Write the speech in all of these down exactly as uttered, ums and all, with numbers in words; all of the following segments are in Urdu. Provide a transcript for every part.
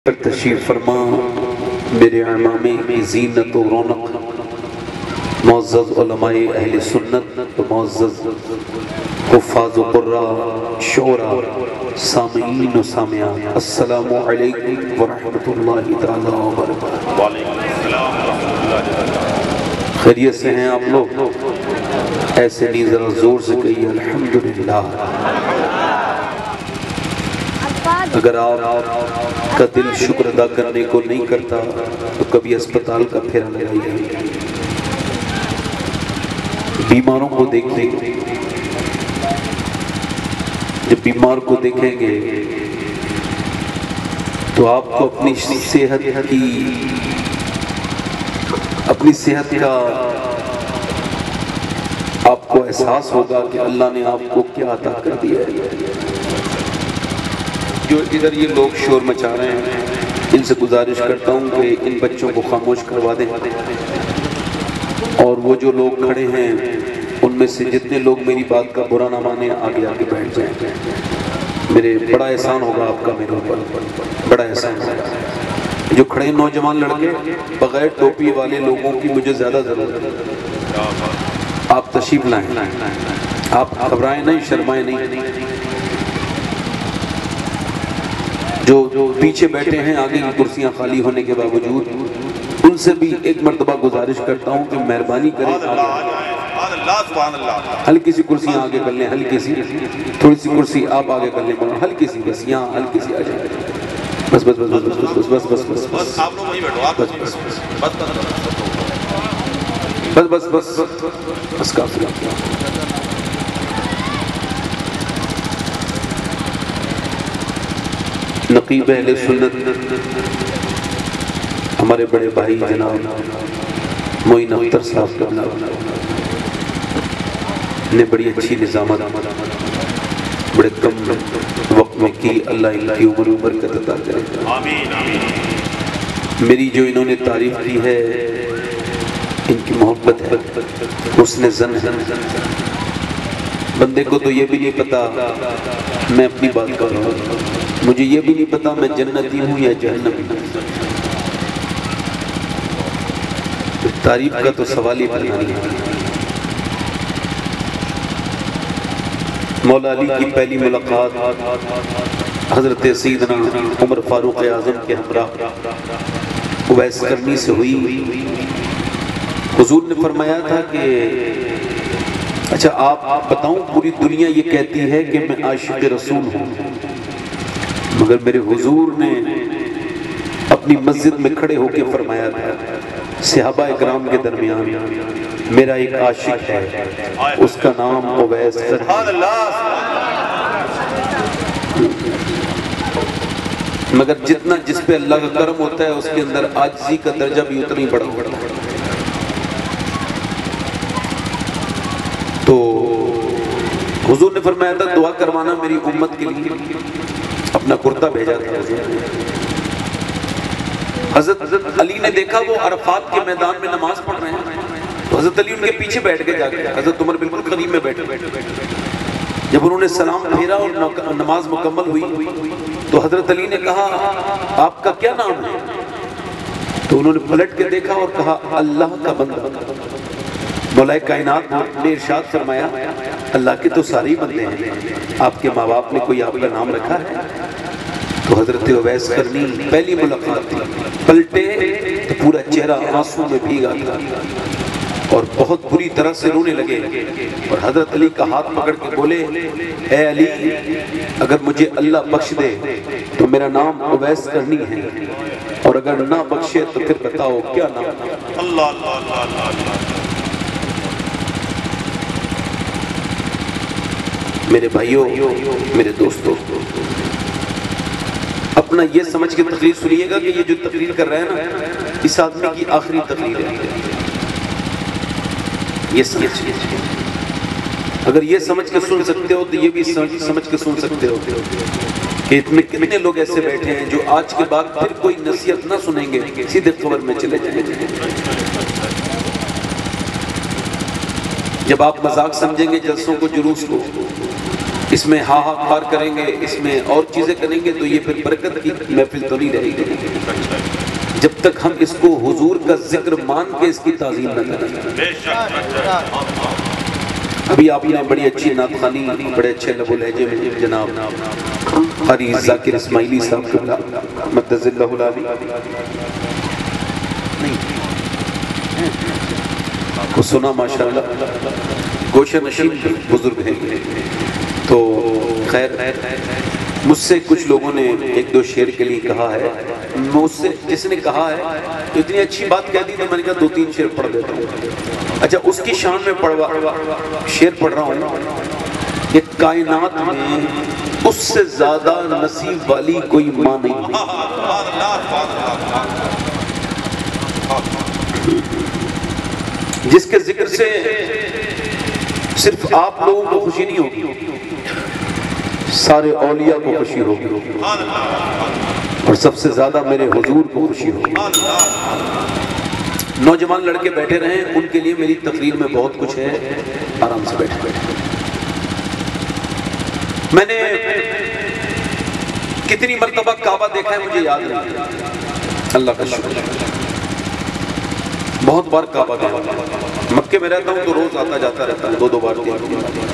تشریف فرما میرے امامے کی زینت و رونق معزز علماء اہل سنت و معزز حفاظ و قراء شعراء سامعین و سامعات السلام علیکم ورحمۃ اللہ تعالی وبرکاتہ۔ خیریت سے ہیں آپ لوگ؟ ایسے نہیں ذرا زور سے کہیے الحمدللہ۔ اگر آپ کا دل شکر ادا کرنے کو نہیں کرتا تو کبھی اسپتال کا پھیرا لگائیے، بیماروں کو دیکھیں، جب بیمار کو دیکھیں گے تو آپ کو اپنی صحت کی اپنی صحت کا آپ کو احساس ہوگا کہ اللہ نے آپ کو کیا عطا کر دیا ہے۔ جو ادھر یہ لوگ شور مچا رہے ہیں ان سے گزارش کرتا ہوں کہ ان بچوں کو خاموش کروا دیں، اور وہ جو لوگ کھڑے ہیں ان میں سے جتنے لوگ میری بات کا برا نہ مانیں آگے آگے بیٹھ جائیں۔ میرے بڑا احسان ہوگا آپ کا میرے اوپر، بڑا احسان ہوگا۔ جو کھڑے نوجوان لڑکے بغیر ٹوپی والے لوگوں کی مجھے زیادہ ضرورت ہے، آپ تشریف لائیں، آپ گھبرائیں نہیں، شرمائیں نہیں۔ جو پیچھے بیٹھے ہیں آگے کی کرسیاں خالی ہونے کے باوجود ان سے بھی ایک مرتبہ گزارش کرتا ہوں کہ مہربانی کریں ہلکی سی کرسیاں آگے کر لیں، ہلکی سی تھوڑی سی کرسی آپ آگے کر لیں، ہلکی سی بس یہاں ہلکی سی آ جائیں، بس بس بس بس بس بس بس بس بس بس آپ لوگ وہیں بیٹھو، بس بس بس بس بس بس کافی۔ نقیب اہل سنت ہمارے بڑے بھائی جناب معین اختر صاحب نے بڑی اچھی نظامت بڑے کم وقت میں کی، اللہ اللہ کی عمر برکت عطا کرے۔ میری جو انہوں نے تعریف کی ہے ان کی محبت ہے، حسن ظن ہے۔ بندے کو تو یہ بھی نہیں پتا میں اپنی بات کر رہا ہوں، مجھے یہ بھی نہیں پتا میں جنتی ہوں یا جہنمی ہوں، تعریف کا تو سوال ہی پیدا نہیں ہے۔ مولا علی کی پہلی ملاقات حضرت سیدنا عمر فاروق اعظم کے ہمراہ اویس کرنی سے ہوئی۔ حضور نے فرمایا تھا کہ اچھا آپ بتاؤں، پوری دنیا یہ کہتی ہے کہ میں عاشق رسول ہوں، مگر میرے حضور نے اپنی مسجد میں کھڑے ہو کے فرمایا تھا صحابہ اکرام کے درمیان میرا ایک عاشق ہے، اس کا نام اویس کرنی، مگر جتنا جس پہ اللہ کا کرم ہوتا ہے اس کے اندر عاجزی کا درجہ بھی اتنا ہی بڑا ہوتا ہے۔ تو حضور نے فرمایا تھا دعا کروانا میری امت کے لیے، اپنا کرتا بھیجا تھا حضور۔ حضرت علی نے دیکھا وہ عرفات کے میدان میں نماز پڑھ رہے ہیں، تو حضرت علی ان کے پیچھے بیٹھ کے جا کے، حضرت عمر بالکل قریب میں بیٹھے۔ جب انہوں نے سلام پھیرا اور نماز مکمل ہوئی تو حضرت علی نے کہا آپ کا کیا نام ہے؟ تو انہوں نے پلٹ کے دیکھا اور کہا اللہ کا بندہ۔ مولا کائنات نے ارشاد فرمایا اللہ کے تو سارے بندے ہیں، آپ کے ماں باپ نے کوئی آپ کا نام رکھا ہے؟ تو حضرت اویس کرنی پہلی ملاقات تھی، پلٹے تو پورا چہرہ آنسوں میں بھیگا تھا اور بہت بری طرح سے رونے لگے، اور حضرت علی کا ہاتھ پکڑ کے بولے اے علی اگر مجھے اللہ بخش دے تو میرا نام اویس کرنی ہے، اور اگر نہ بخشے تو پھر بتاؤ کیا نام؟ اللہ اللہ اللہ اللہ۔ میرے بھائیوں، میرے دوستوں، اپنا یہ سمجھ کے تقریر سنیے گا کہ یہ جو تقریر کر رہے ہیں نا اس آدمی کی آخری تقریر ہے، یہ سمجھ اگر یہ سمجھ کے سن سکتے ہو تو یہ بھی سمجھ کے سن سکتے ہو کہ اتنے کتنے لوگ ایسے بیٹھے ہیں جو آج کے بعد پھر کوئی نصیحت نہ سنیں گے، سیدھے قبر میں چلے جائیں گے۔ جب آپ مذاق سمجھیں گے جلسوں کو، جلوس کو، اس میں ہا ہا کار کریں گے، اس میں اور چیزیں کریں گے تو یہ پھر برکت کی محفل تو نہیں رہے گی جب تک ہم اس کو حضور کا ذکر مان کے اس کی تعظیم نہ کریں۔ ابھی آپ نے بڑی اچھی نعت خوانی بڑے اچھے لب و لہجے میں جناب قاری ذاکر اسماعیلی صاحب قبلہ مدد اللہ العالی کو سنا ماشاءاللہ، گوشہ نشین بزرگ ہیں۔ تو خیر مجھ سے کچھ لوگوں نے ایک دو شعر کے لیے کہا ہے، مجھ سے جس نے کہا ہے تو اتنی اچھی بات کہہ دی تو میں نے کہا دو تین شعر پڑھ دیتا ہوں۔ اچھا اس کی شان میں پڑھوا شعر پڑھ رہا ہوں کہ کائنات میں اس سے زیادہ نصیب والی کوئی ماں نہیں ہے جس کے ذکر سے صرف آپ لوگوں کو خوشی نہیں ہوگی، سارے اولیاء کو خوشی ہوگی اور سب سے زیادہ میرے حضور کو خوشی ہوگی۔ نوجوان لڑکے بیٹھے رہیں، ان کے لیے میری تقریر میں بہت کچھ ہے، آرام سے بیٹھے بیٹھے میں نے کتنی مرتبہ کعبہ دیکھا ہے مجھے یاد نہیں، اللہ کا شکر بہت بار کعبہ گیا، مکے میں رہتا ہوں تو روز آتا جاتا رہتا ہوں، دو دو بار دیا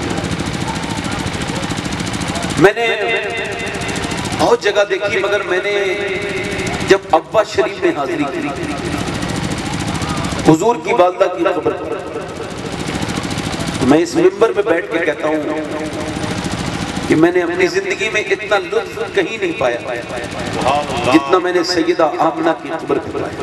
میں نے بہت جگہ دیکھی، مگر میں نے جب ابا شریف میں حاضری کی حضور کی والدہ کی قبر پر، میں اس منبر میں بیٹھ کے کہتا ہوں کہ میں نے اپنی زندگی میں اتنا لطف کہیں نہیں پایا جتنا میں نے سیدہ آمنہ کی قبر پر پایا،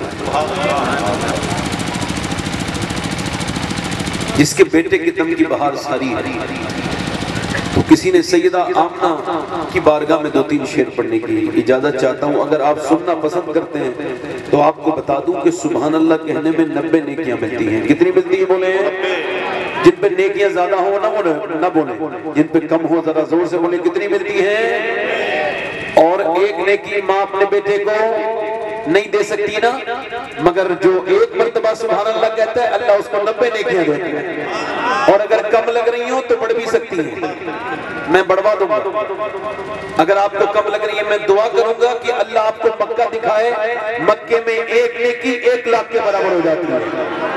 جس کے بیٹے کے دم کی بہار ساری ہے۔ تو کسی نے سیدہ آمنہ کی بارگاہ میں دو تین شعر پڑھنے کی اجازت چاہتا ہوں، اگر آپ سننا پسند کرتے ہیں تو آپ کو بتا دوں کہ سبحان اللہ کہنے میں نبے نیکیاں ملتی ہیں۔ کتنی ملتی ہیں بولے؟ جن پہ نیکیاں زیادہ ہو نہ بولیں، جن پہ کم ہو ذرا زور سے بولیں، کتنی ملتی ہیں؟ اور ایک نیکی ماں اپنے بیٹے کو نہیں دے سکتی نا، مگر جو ایک مرتبہ سبحان اللہ کہتا ہے اللہ اس کو نبے نیکیاں دیتے ہیں، اور اگر کم لگ رہی ہوں تو بڑھ بھی سکتی ہیں، میں بڑھوا دوں گا۔ اگر آپ کو کم لگ رہی ہے میں دعا کروں گا کہ اللہ آپ کو مکہ دکھائے، مکے میں ایک نیکی ایک لاکھ کے برابر ہو جاتی ہے۔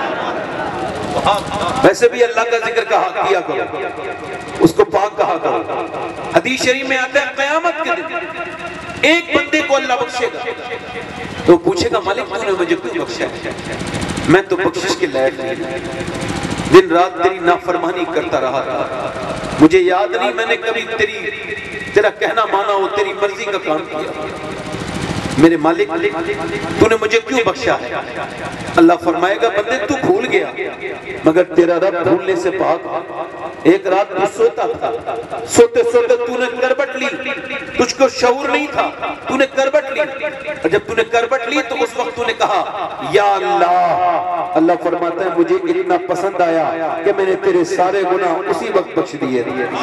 ویسے بھی اللہ کا ذکر کہا کیا کرو، اس کو پاک کہا کرو۔ حدیث شریف میں آتا ہے قیامت کے دن ایک بندے کو اللہ بخشے گا تو پوچھے گا مالک تو نے مجھے کیوں بخشا ہے؟ میں تو بخشش کے لائق نہیں، دن رات تیری نافرمانی کرتا رہا تھا، مجھے یاد نہیں میں نے کبھی تیری تیرا کہنا مانا ہو، تیری مرضی کا کام کیا، میرے مالک تو نے مجھے کیوں بخشا ہے؟ اللہ فرمائے گا بندے تو بھول گیا، مگر تیرا رب بھولنے سے پاک۔ ایک رات تو سوتا تھا، سوتے سوتے تو نے کربٹ لی، تجھ کو شعور نہیں تھا، تو نے کربٹ لی، اور جب تو نے کربٹ لی تو اس وقت تو نے کہا یا اللہ، اللہ فرماتا ہے مجھے اتنا پسند آیا کہ میں نے تیرے سارے گناہ اسی وقت بخش دیے۔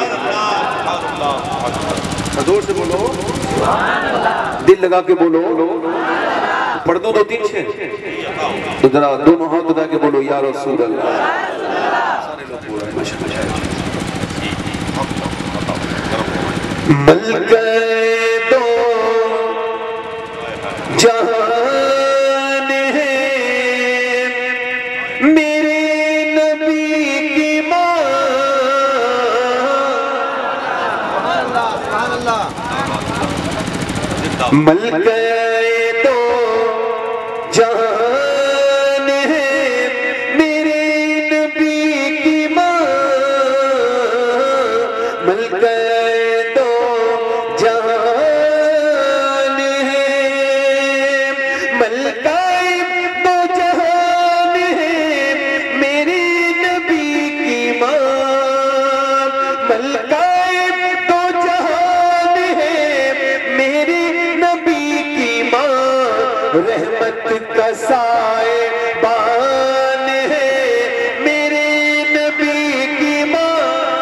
حضور سے بولو، دل لگا کے بولو، پڑھ دو دو تین شعر تو ذرا دونوں ہاتھ اٹھا کے بولو یا رسول اللہ۔ ملکہ دو جہان ہے میرے نبی کی ماں، ملکہ دو جہان ہے میرے نبی کی ماں، ملکہ دو جہان ہے، ملکہ دو جہان ہے میرے نبی کی ماں، ملکہ دو جہان ہے میرے رحمت کا سائے بان ہے میرے نبی کی ماں۔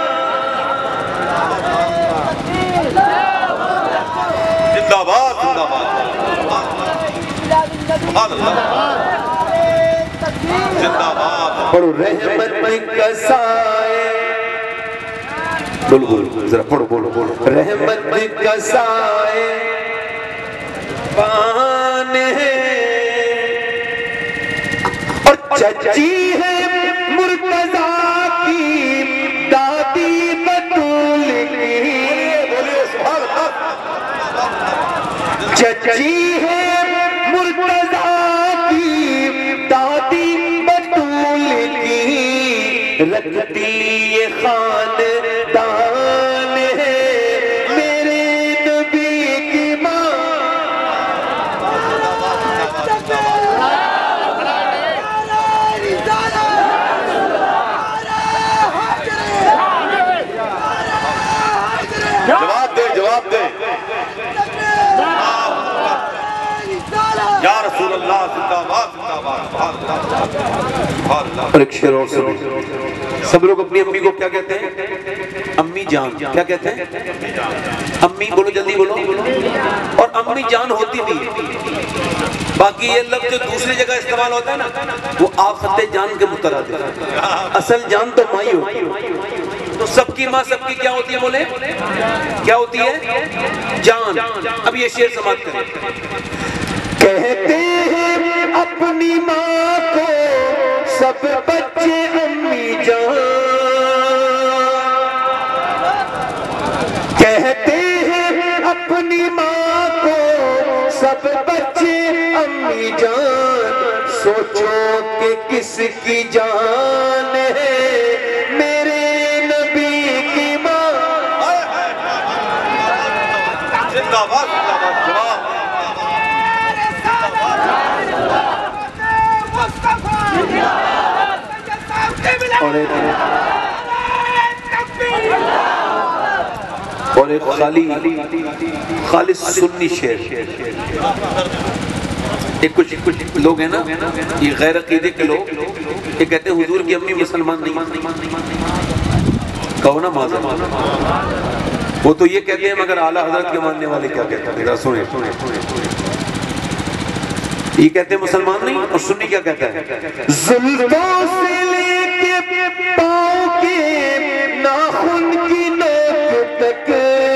زندہ باد، زندہ باد، زندہ باد، اور رحمت کا سائے بولو بولو ذرا پڑھو بولو بولو رحمت کا سائے پان ہے اور چچی ہے مرتضیٰ کی دادی بطول کی چچی ہے مرتضیٰ کی دادی بطول کی رکھتی یہ خاندان ہے میرے نبی کی ماں جواب دے جواب دے یا رسول اللہ زندہ باد اور ایک شعر اور سنو سب لوگ اپنی امی کو کیا کہتے ہیں امی جان کیا کہتے ہیں امی بولو جلدی بولو اور امی جان ہوتی بھی باقی یہ لفظ جو دوسری جگہ استعمال ہوتا ہے نا وہ آفت جان کے مترادف ہے اصل جان تو مائی ہوتی ہے تو سب کی ماں سب کی کیا ہوتی ہے بولے کیا ہوتی ہے جان اب یہ شعر سماعت کریں کہتے ہیں اپنی ماں کو سب بچے امی جان کہتے ہیں اپنی ماں کو سب بچے امی جان سوچو کہ کس کی جان ہے میرے نبی کی ماں زندہ باد زندہ باد جواب اور ایک اور ایک خالی خالص سنی شعر ایک کچھ کچھ لوگ ہیں نا یہ غیر عقیدے کے لوگ یہ کہتے ہیں حضور کی امی مسلمان نہیں کہو نا معذرت وہ تو یہ کہتے ہیں مگر اعلیٰ حضرت کے ماننے والے کیا کہتے ہیں سنیں یہ کہتے ہیں مسلمان نہیں اور سنی کیا کہتا ہے زلفوں سے لے کے پاؤں کے ناخن کی نوک تک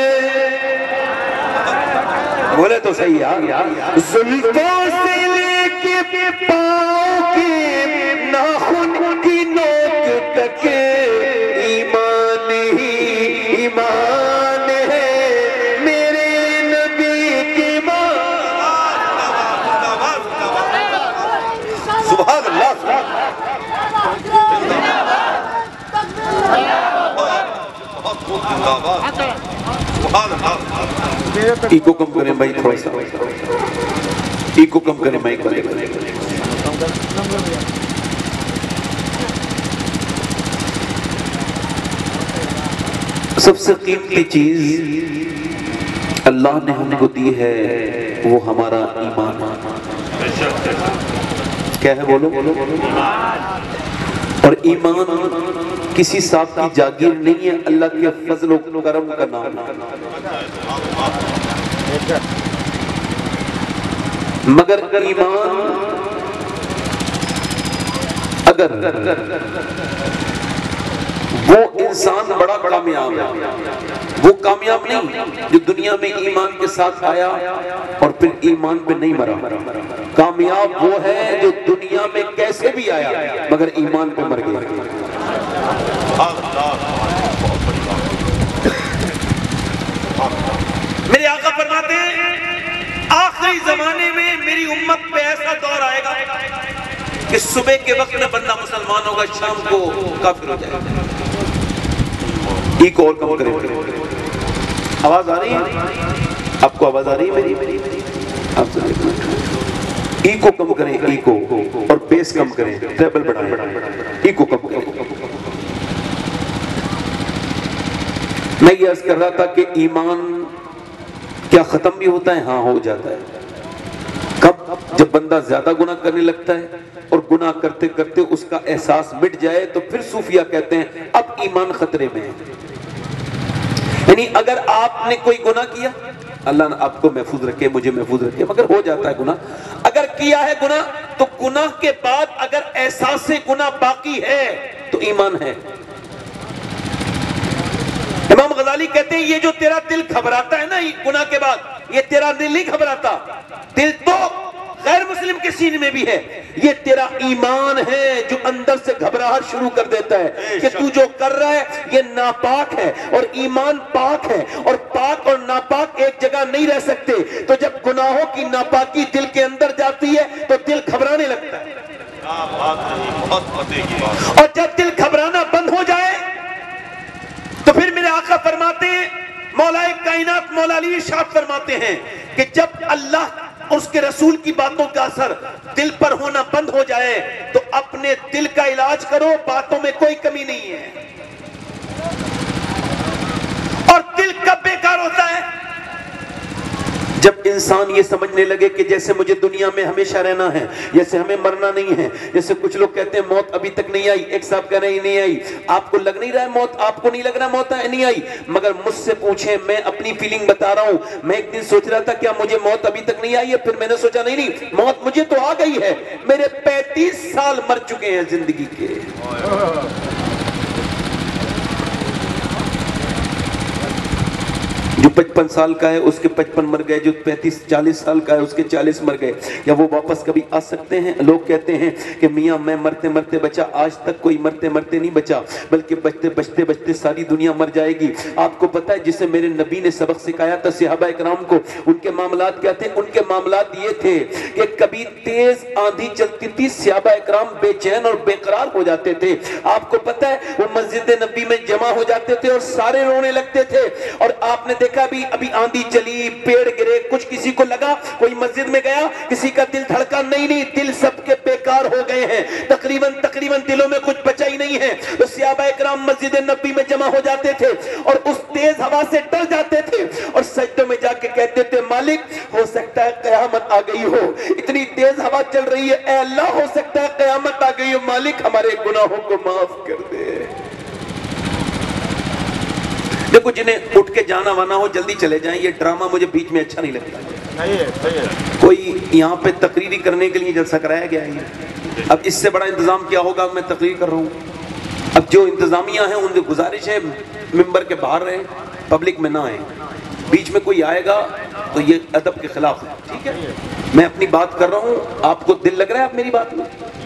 بولے تو صحیح ہے زلفوں سے لے کے پاؤں کے ناخن کی نوک تک ایمان ہی ایمان ہے میرے نبی کی ماں سبحان اللہ سبحان اللہ ایکو کم کریں بھائی تھوڑا سا ایکو کم کریں مائک والے سب سے قیمتی چیز اللہ نے ہم کو دی ہے وہ ہمارا ایمان کیا ہے بولو اور ایمان کسی صاحب کی جاگیر نہیں ہے اللہ کے فضل و کرم کا نام مگر ایمان اگر وہ انسان بڑا بڑا کامیاب ہے وہ کامیاب نہیں جو دنیا میں ایمان کے ساتھ آیا اور پھر ایمان پہ نہیں مرا کامیاب وہ ہے جو دنیا میں کیسے بھی آیا مگر ایمان پہ مر گیا میرے آقا فرماتے ہیں آخری زمانے میں میری امت پہ ایسا دور آئے گا کہ صبح کے وقت میں بندہ مسلمان ہوگا شام کو کافر ہو جائے گا ایک اور کم کریں آواز آ رہی ہے آپ کو آواز آ رہی ہے میری آپ ایکو کم کریں ایکو اور بیس کم کریں ٹریبل بڑھائیں ایکو کم کریں میں یہ عرض کر رہا تھا کہ ایمان کیا ختم بھی ہوتا ہے ہاں ہو جاتا ہے کب جب بندہ زیادہ گناہ کرنے لگتا ہے اور گناہ کرتے کرتے اس کا احساس مٹ جائے تو پھر صوفیہ کہتے ہیں اب ایمان خطرے میں ہے یعنی اگر آپ نے کوئی گناہ کیا اللہ نے آپ کو محفوظ رکھے مجھے محفوظ رکھے مگر ہو جاتا ہے گناہ اگر کیا ہے گناہ تو گناہ کے بعد اگر احساس گناہ باقی ہے تو ایمان ہے امام غزالی کہتے ہیں یہ جو تیرا دل گھبراتا ہے نا گناہ کے بعد، یہ تیرا دل نہیں گھبراتا، دل تو غیر مسلم کے سینے میں بھی ہے، یہ تیرا ایمان ہے جو اندر سے گھبراہٹ شروع کر دیتا ہے کہ تو جو کر رہا ہے یہ ناپاک ہے، اور ایمان پاک ہے، اور پاک اور ناپاک ایک جگہ نہیں رہ سکتے۔ تو جب گناہوں کی ناپاکی دل کے اندر جاتی ہے تو دل گھبرانے لگتا ہے، اور جب دل گھبرانا بند ہو جائے تو پھر میرے آقا فرماتے ہیں، مولا کائنات مولا علی ارشاد فرماتے ہیں کہ جب اللہ اس کے رسول کی باتوں کا اثر دل پر ہونا بند ہو جائے تو اپنے دل کا علاج کرو، باتوں میں کوئی کمی نہیں ہے۔ اور دل کب بیکار ہوتا ہے؟ جب انسان یہ سمجھنے لگے کہ جیسے مجھے دنیا میں ہمیشہ رہنا ہے، جیسے ہمیں مرنا نہیں ہے، جیسے کچھ لوگ کہتے ہیں موت ابھی تک نہیں آئی، ایک صاحب کہہ رہے ہیں نہیں آئی، آپ کو لگ نہیں رہا ہے موت، آپ کو نہیں لگ رہا موت نہیں آئی، مگر مجھ سے پوچھیں، میں اپنی فیلنگ بتا رہا ہوں، میں ایک دن سوچ رہا تھا کیا مجھے موت ابھی تک نہیں آئی ہے، پھر میں نے سوچا نہیں نہیں موت مجھے تو آ گئی ہے، میرے پینتیس سال مر چکے ہیں زندگی کے۔ جو پچپن سال کا ہے اس کے پچپن مر گئے، جو پینتیس چالیس سال کا ہے اس کے چالیس مر گئے، یا وہ واپس کبھی آ سکتے ہیں؟ لوگ کہتے ہیں کہ میاں میں مرتے مرتے بچا، آج تک کوئی مرتے مرتے نہیں بچا، بلکہ بچتے بچتے بچتے ساری دنیا مر جائے گی۔ آپ کو پتہ ہے جسے میرے نبی نے سبق سکھایا تھا صحابہ اکرام کو، ان کے معاملات کیا تھے؟ ان کے معاملات یہ تھے کہ کبھی تیز آندھی چلتی تھی، صحابہ اکرام بے چین اور بے قرار ہو جاتے تھے۔ آپ کو پتہ ہے وہ مسجد نبی میں جمع ہو جاتے تھے اور سارے رونے لگتے تھے، اور آپ نے دیکھا بھی ابھی آندھی چلی، پیڑ گرے، کچھ کسی کو لگا، کوئی مسجد میں گیا کسی کا دل دھڑکا نہیں، نہیں دل سب کے بیکار ہو گئے ہیں، تقریباً تقریباً دلوں میں کچھ بچا ہی نہیں ہے۔ تو صحابہ اکرام مسجد نبی میں جمع ہو جاتے تھے اور اس تیز ہوا سے ڈر جاتے تھے اور سجدوں میں جا کے کہتے تھے مالک ہو سکتا ہے قیامت آ گئی ہو، اتنی تیز ہوا چل رہی ہے، اے اللہ ہو سکتا ہے قیامت آ گئی ہو، مالک ہمارے گناہوں کو معاف کر دے۔ دیکھو جنہیں اٹھ کے جانا وانا ہو جلدی چلے جائیں، یہ ڈرامہ مجھے بیچ میں اچھا نہیں لگتا۔ کوئی یہاں پہ تقریری کرنے کے لیے جلسہ کرایا گیا ہے، اب اس سے بڑا انتظام کیا ہوگا؟ میں تقریر کر رہا ہوں، اب جو انتظامیہ ہیں ان سے گزارش ہے ممبر کے باہر رہیں، پبلک میں نہ آئیں، بیچ میں کوئی آئے گا تو یہ ادب کے خلاف ہے، ٹھیک ہے؟ میں اپنی بات کر رہا ہوں، آپ کو دل لگ رہا ہے آپ میری بات میں؟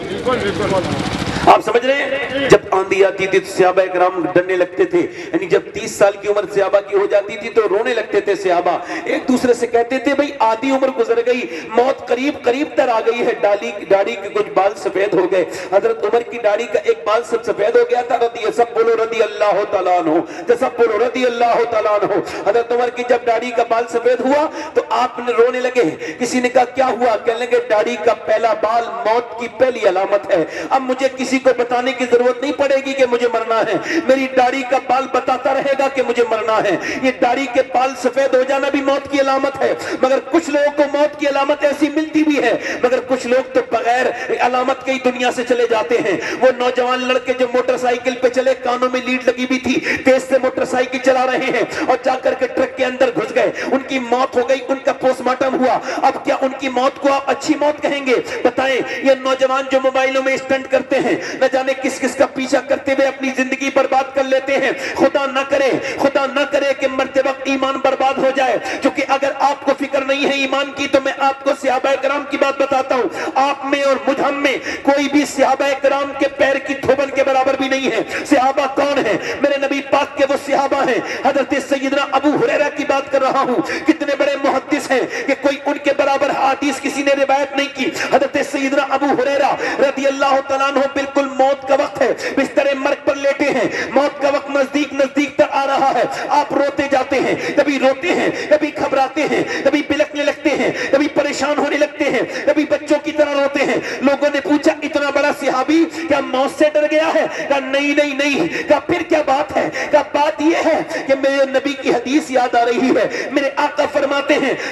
آپ سمجھ رہے ہیں؟ جب آندھی آتی تھی تو صحابہ اکرام ڈرنے لگتے تھے، یعنی جب تیس سال کی عمر صحابہ کی ہو جاتی تھی تو رونے لگتے تھے صحابہ، ایک دوسرے سے کہتے تھے بھئی آدھی عمر گزر گئی، موت قریب قریب تر آ گئی ہے، ڈالی داڑھی کے کچھ بال سفید ہو گئے۔ حضرت عمر کی داڑھی کا ایک بال سب سفید ہو گیا تھا، رضی سب بولو رضی اللہ تعالیٰ عنہ، سب بولو رضی اللہ تعالیٰ عنہ۔ حضرت عمر کی جب داڑھی کا بال سفید ہوا تو آپ نے رونے لگے، کسی نے کہا کیا ہوا؟ کہنے لگے داڑھی کا پہلا بال موت کی پہلی علامت ہے، اب مجھے کسی کو بتانے کی ضرورت نہیں پڑے گی کہ مجھے مرنا ہے، میری داڑھی کا بال بتاتا رہے گا کہ مجھے مرنا ہے۔ یہ داڑھی کے بال سفید ہو جانا بھی موت کی علامت ہے، مگر کچھ لوگوں کو موت کی علامت ایسی ملتی بھی ہے، مگر کچھ لوگ تو بغیر علامت کے ہی دنیا سے چلے جاتے ہیں۔ وہ نوجوان لڑکے جو موٹر سائیکل پہ چلے، کانوں میں لیڈ لگی بھی تھی، تیز سے موٹر سائیکل چلا رہے ہیں اور جا کر کے ٹرک کے اندر گھس گئے، ان کی موت ہو گئی، ان کا پوسٹ مارٹم ہوا۔ اب کیا ان کی موت کو آپ اچھی موت کہیں گے؟ بتائیں، یہ نوجوان جو موبائلوں میں اسٹنٹ کرتے ہیں، نہ جانے کس کس کا پیچھا کرتے ہوئے اپنی زندگی برباد کر لیتے ہیں، خدا نہ کرے خدا نہ کرے کہ مرتے وقت ایمان برباد ہو جائے، کیونکہ اگر آپ کو فکر نہیں ہے ایمان کی تو میں آپ کو صحابہ کرام کی بات بتاتا ہوں، آپ میں اور مجھ ہم میں کوئی بھی صحابہ کرام کے پیر کی دھوبن کے برابر بھی نہیں ہے۔ صحابہ کون ہیں؟ میرے نبی پاک کے وہ صحابہ ہیں، حضرت سیدنا ابو ہریرہ کی بات کر رہا ہوں، کتنے بڑے محدث ہیں کہ کوئی ان کے برابر حدیث کسی نے روایت نہیں کی۔ حضرت سیدنا ابو ہریرہ رضی اللہ تعالیٰ عنہ بالکل موت کا وقت ہے، بستر مرگ پر لیٹے ہیں، موت کا وقت نزدیک نزدیک تر آ رہا ہے، آپ روتے جاتے ہیں، کبھی روتے ہیں، کبھی گھبراتے ہیں، کبھی بلکنے لگتے ہیں، کبھی پریشان ہونے لگتے ہیں، کبھی بچوں کی طرح روتے ہیں۔ لوگوں نے پوچھا اتنا بڑا صحابی کیا موت سے ڈر گیا ہے؟ کہا نہیں نہیں نہیں۔ کہا پھر کیا بات ہے؟ کہا بات یہ ہے کہ میرے نبی کی حدیث یاد آ رہی ہے، میرے آقا فرماتے ہیں جب تک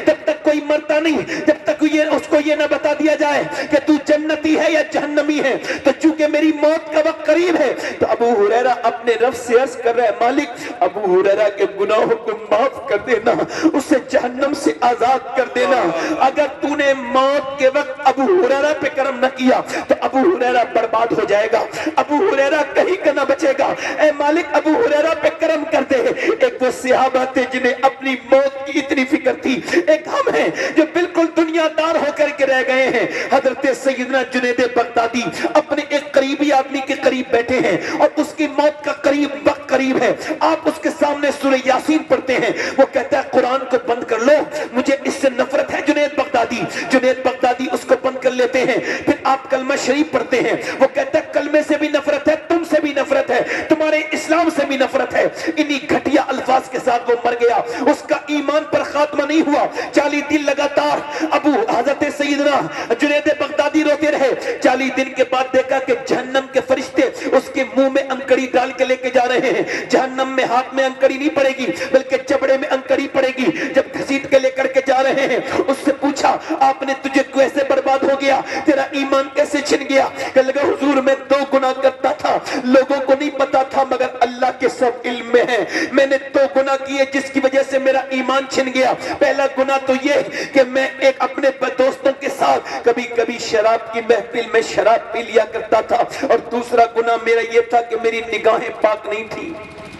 कोई मरता नहीं जब तक ये उसको ये ना बता दिया जाए कि तू जन्नती है या जहन्नमी है। तो चूंकि मेरी मौत का वक्त करीब है, तो अबू हुरैरा अपने रब से अर्ज कर रहा है, मालिक अबू हुरैरा के गुनाहों को माफ कर देना, उसे जहन्नम से आजाद कर देना। अगर तूने मौत के वक्त अबू हुरैरा पे करम न किया तो अबू हुरैरा बर्बाद हो जाएगा, अबू हुरैरा कहीं का ना बचेगा। ए मालिक अबू हुरैरा पे करम कर दे। एक वो सहाबा थे जिन्हें अपनी मौत की इतनी फिक्र थी, एक हम हैं जो बिल्कुल दुनियादार होकर के रह गए हैं। हजरत सैयदना जुनैद बगदादी अपने एक करीबी आदमी के करीब बैठे हैं और उसकी मौत का करीब वक्त करीब है। आप उसके सामने सूरह यासीन पढ़ते हैं, वो कहता है कुरान को बंद कर लो, मुझे इससे नफरत है जुनैद बगदादी। जुनैद बगदादी उसको बंद कर लेते हैं। फिर आप कलमा शरीफ पढ़ते हैं, वो कहता है कलमे से भी नफरत है, तुमसे भी नफरत है, तुम्हारे इस्लाम से भी नफरत है। इन्हीं घटिया अल्फाज के साथ वो मर गया, उसका ईमान पर खात्मा नहीं हुआ। चालीस दिन लगातार अबू हजरत सैयदना जुनैद बगदादी रोते रहे। चालीस दिन के बाद देखा कि जहन्नम के फरिश्ते उसके मुंह में अंकड़ी डाल के लेके जा रहे हैं। जहन्नम में हाथ में अंकड़ी नहीं पड़ेगी बल्कि चबड़े में अंकड़ी पड़ेगी। जब घसीट के लेकर के जा रहे हैं, उससे पूछा आपने तुझे कैसे बर्बाद हो गया, तेरा ईमान कैसे छिन गया? कहने लगा हुजूर मैं दो गुनाह करता था, लोगों को नहीं पता था मगर अल्लाह के सब इल्म में है। मैंने दो गुनाह किए जिसकी वजह से मेरा ईमान छिन गया। पहला गुनाह तो ये कि मैं एक अपने दोस्तों के साथ कभी कभी शराब की महफिल में शराब पी लिया करता था, और दूसरा गुनाह मेरा ये था कि मेरी निगाहें पाक नहीं थी।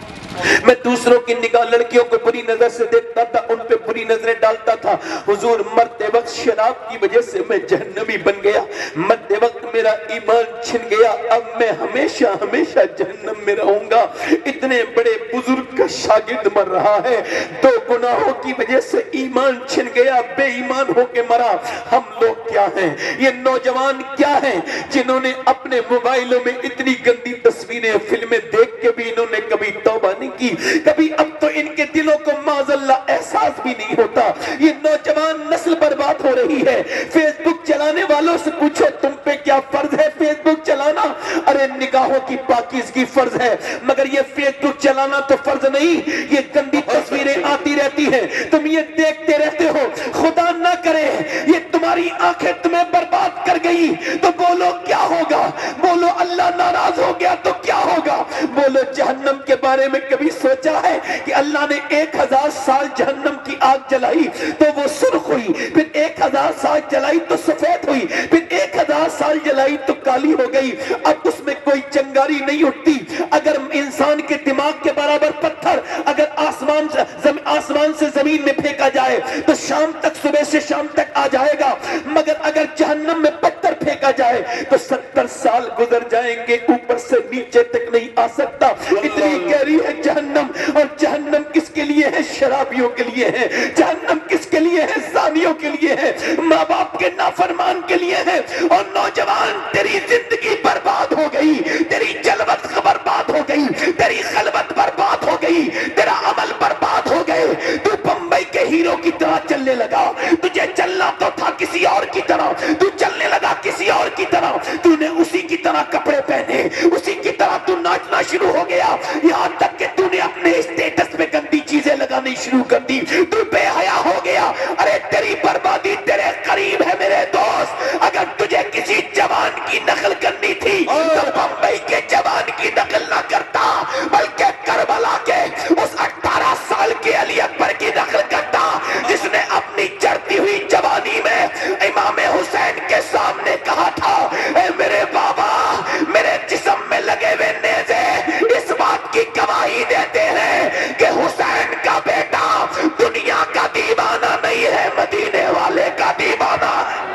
मैं दूसरों की निगाह लड़कियों को बुरी नजर से देखता था, उन पे बुरी नजरें डालता था। हुजूर मरते वक्त शराब की वजह से मैं जहन्नमी बन गया, मरते वक्त मेरा ईमान छिन गया, अब मैं हमेशा हमेशा जहन्नम में रहूंगा। इतने बड़े बुजुर्ग का शागिर्द मर रहा है, दो गुनाहों की वजह से ईमान छिन गया, बेईमान होके मरा। हम लोग क्या हैं, ये नौजवान क्या हैं जिन्होंने अपने मोबाइलों में इतनी गंदी तस्वीरें फिल्में देख के भी इन्होंने कभी तौबा नहीं की, कभी अब तो इनके दिलों को माज़अल्लाह एहसास भी नहीं होता। ये नौजवान नस्ल बर्बाद हो रही है। फेसबुक चलाने वालों से पूछो तुम पे क्या फर्ज है फेसबुक चलाना? अरे निगाहों की पाकीज़गी फर्ज है, मगर ये फेसबुक चलाना तो फर्ज नहीं। ये गंदी तस्वीरें आती रहती हैं, तुम ये देखते रहते हो। खुदा ना करे ये तुम्हारी आंखें तुम्हें बर्बाद कर गई तो बोलो क्या होगा? बोलो अल्लाह नाराज हो गया तो क्या होगा? बोलो जहन्नम के बारे में कभी सोचा है कि अल्लाह ने एक हजार साल जहन्नम की आग जलाई तो वो सुर्ख हुई, फिर एक हजार साल जलाई तो सफेद हुई, फिर एक हजार साल जलाई तो काली हो गई, अब उसमें कोई चंगारी नहीं उठती। अगर इंसान के दिमाग के बराबर पत्थर अगर आसमान से आसमान से जमीन में फेंका जाए तो शाम तक, सुबह से शाम तक आ जाएगा, मगर अगर जहन्नम में पत्थर फेंका जाए तो सत्तर साल गुजर जाएंगे, ऊपर से नीचे तक नहीं आ सकता। इतनी गहरी है जहन्नम। और जहन्नम किसके लिए है? शराबियों के लिए है। जहन्नम किसके लिए है? ज़ानियों के लिए है, माँ बाप के नाफरमान के लिए है। और नौजवान तेरी जिंदगी बर्बाद हो गई, तेरी जलवत बर्बाद हो गई, तेरी खलवत बर्बाद हो गई, तेरा अमल बर्बाद हो गए। तू बंबई के हीरो की तरह चलने लगा, तुझे चलना तो था किसी और की तरह, तू चलने लगा किसी और की तरह, तूने उसी की तरह कपड़े पहने, उसी की तरह तू नाचना शुरू हो गया, यहाँ तक कि तूने अपने स्टेटस पे गंदी चीजें लगानी शुरू कर दी, तू बेहया हो गया। अरे तेरी बर्बादी तेरे करीब है मेरे दोस्त। अगर तुझे किसी जवान की नकल करनी थी तो बंबई के जवान की नकल ना करता, बल्कि करबला के उस अठारह साल के अली अकबर की नकल करता जिसने अपनी चढ़ती हुई जवानी में इमाम हुसैन के सामने कहा था, ए मेरे बाबा, मेरे जिस्म में लगे हुए नेज़े इस बात की गवाही देते हैं कि हुसैन का बेटा दुनिया का दीवाना नहीं है, मदीने वाले का दीवाना।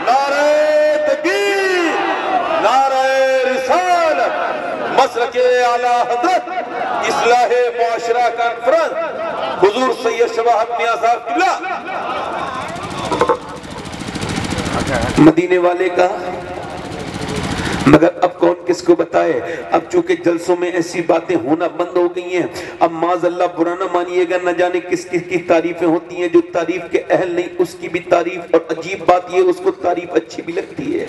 नारे तकबीर, नारे रिसालत, मसलके आला हज़रत इस्लाहे मुआशरा कॉन्फ्रेंस, हुजूर सैयद शबाहत मियां साहब किबला। मदीने वाले का, मगर अब कौन किसको बताए? अब चूंकि जलसों में ऐसी बातें होना बंद हो गई हैं, अब माज़अल्लाह बुरा ना मानिएगा, न जाने किस किस की तारीफें होती हैं, जो तारीफ के अहल नहीं उसकी भी तारीफ, और अजीब बात ये उसको तारीफ अच्छी भी लगती है।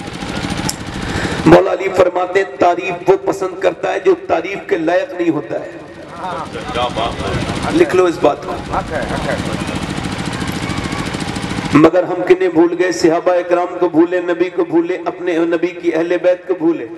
मौला अली फरमाते हैं तारीफ वो पसंद करता है जो तारीफ के लायक नहीं होता है। लिख लो इस बात को। मगर हम किन्हें भूल गए? सहाबा इकराम को भूले, नबी को भूले, अपने नबी की अहले बैत को भूले।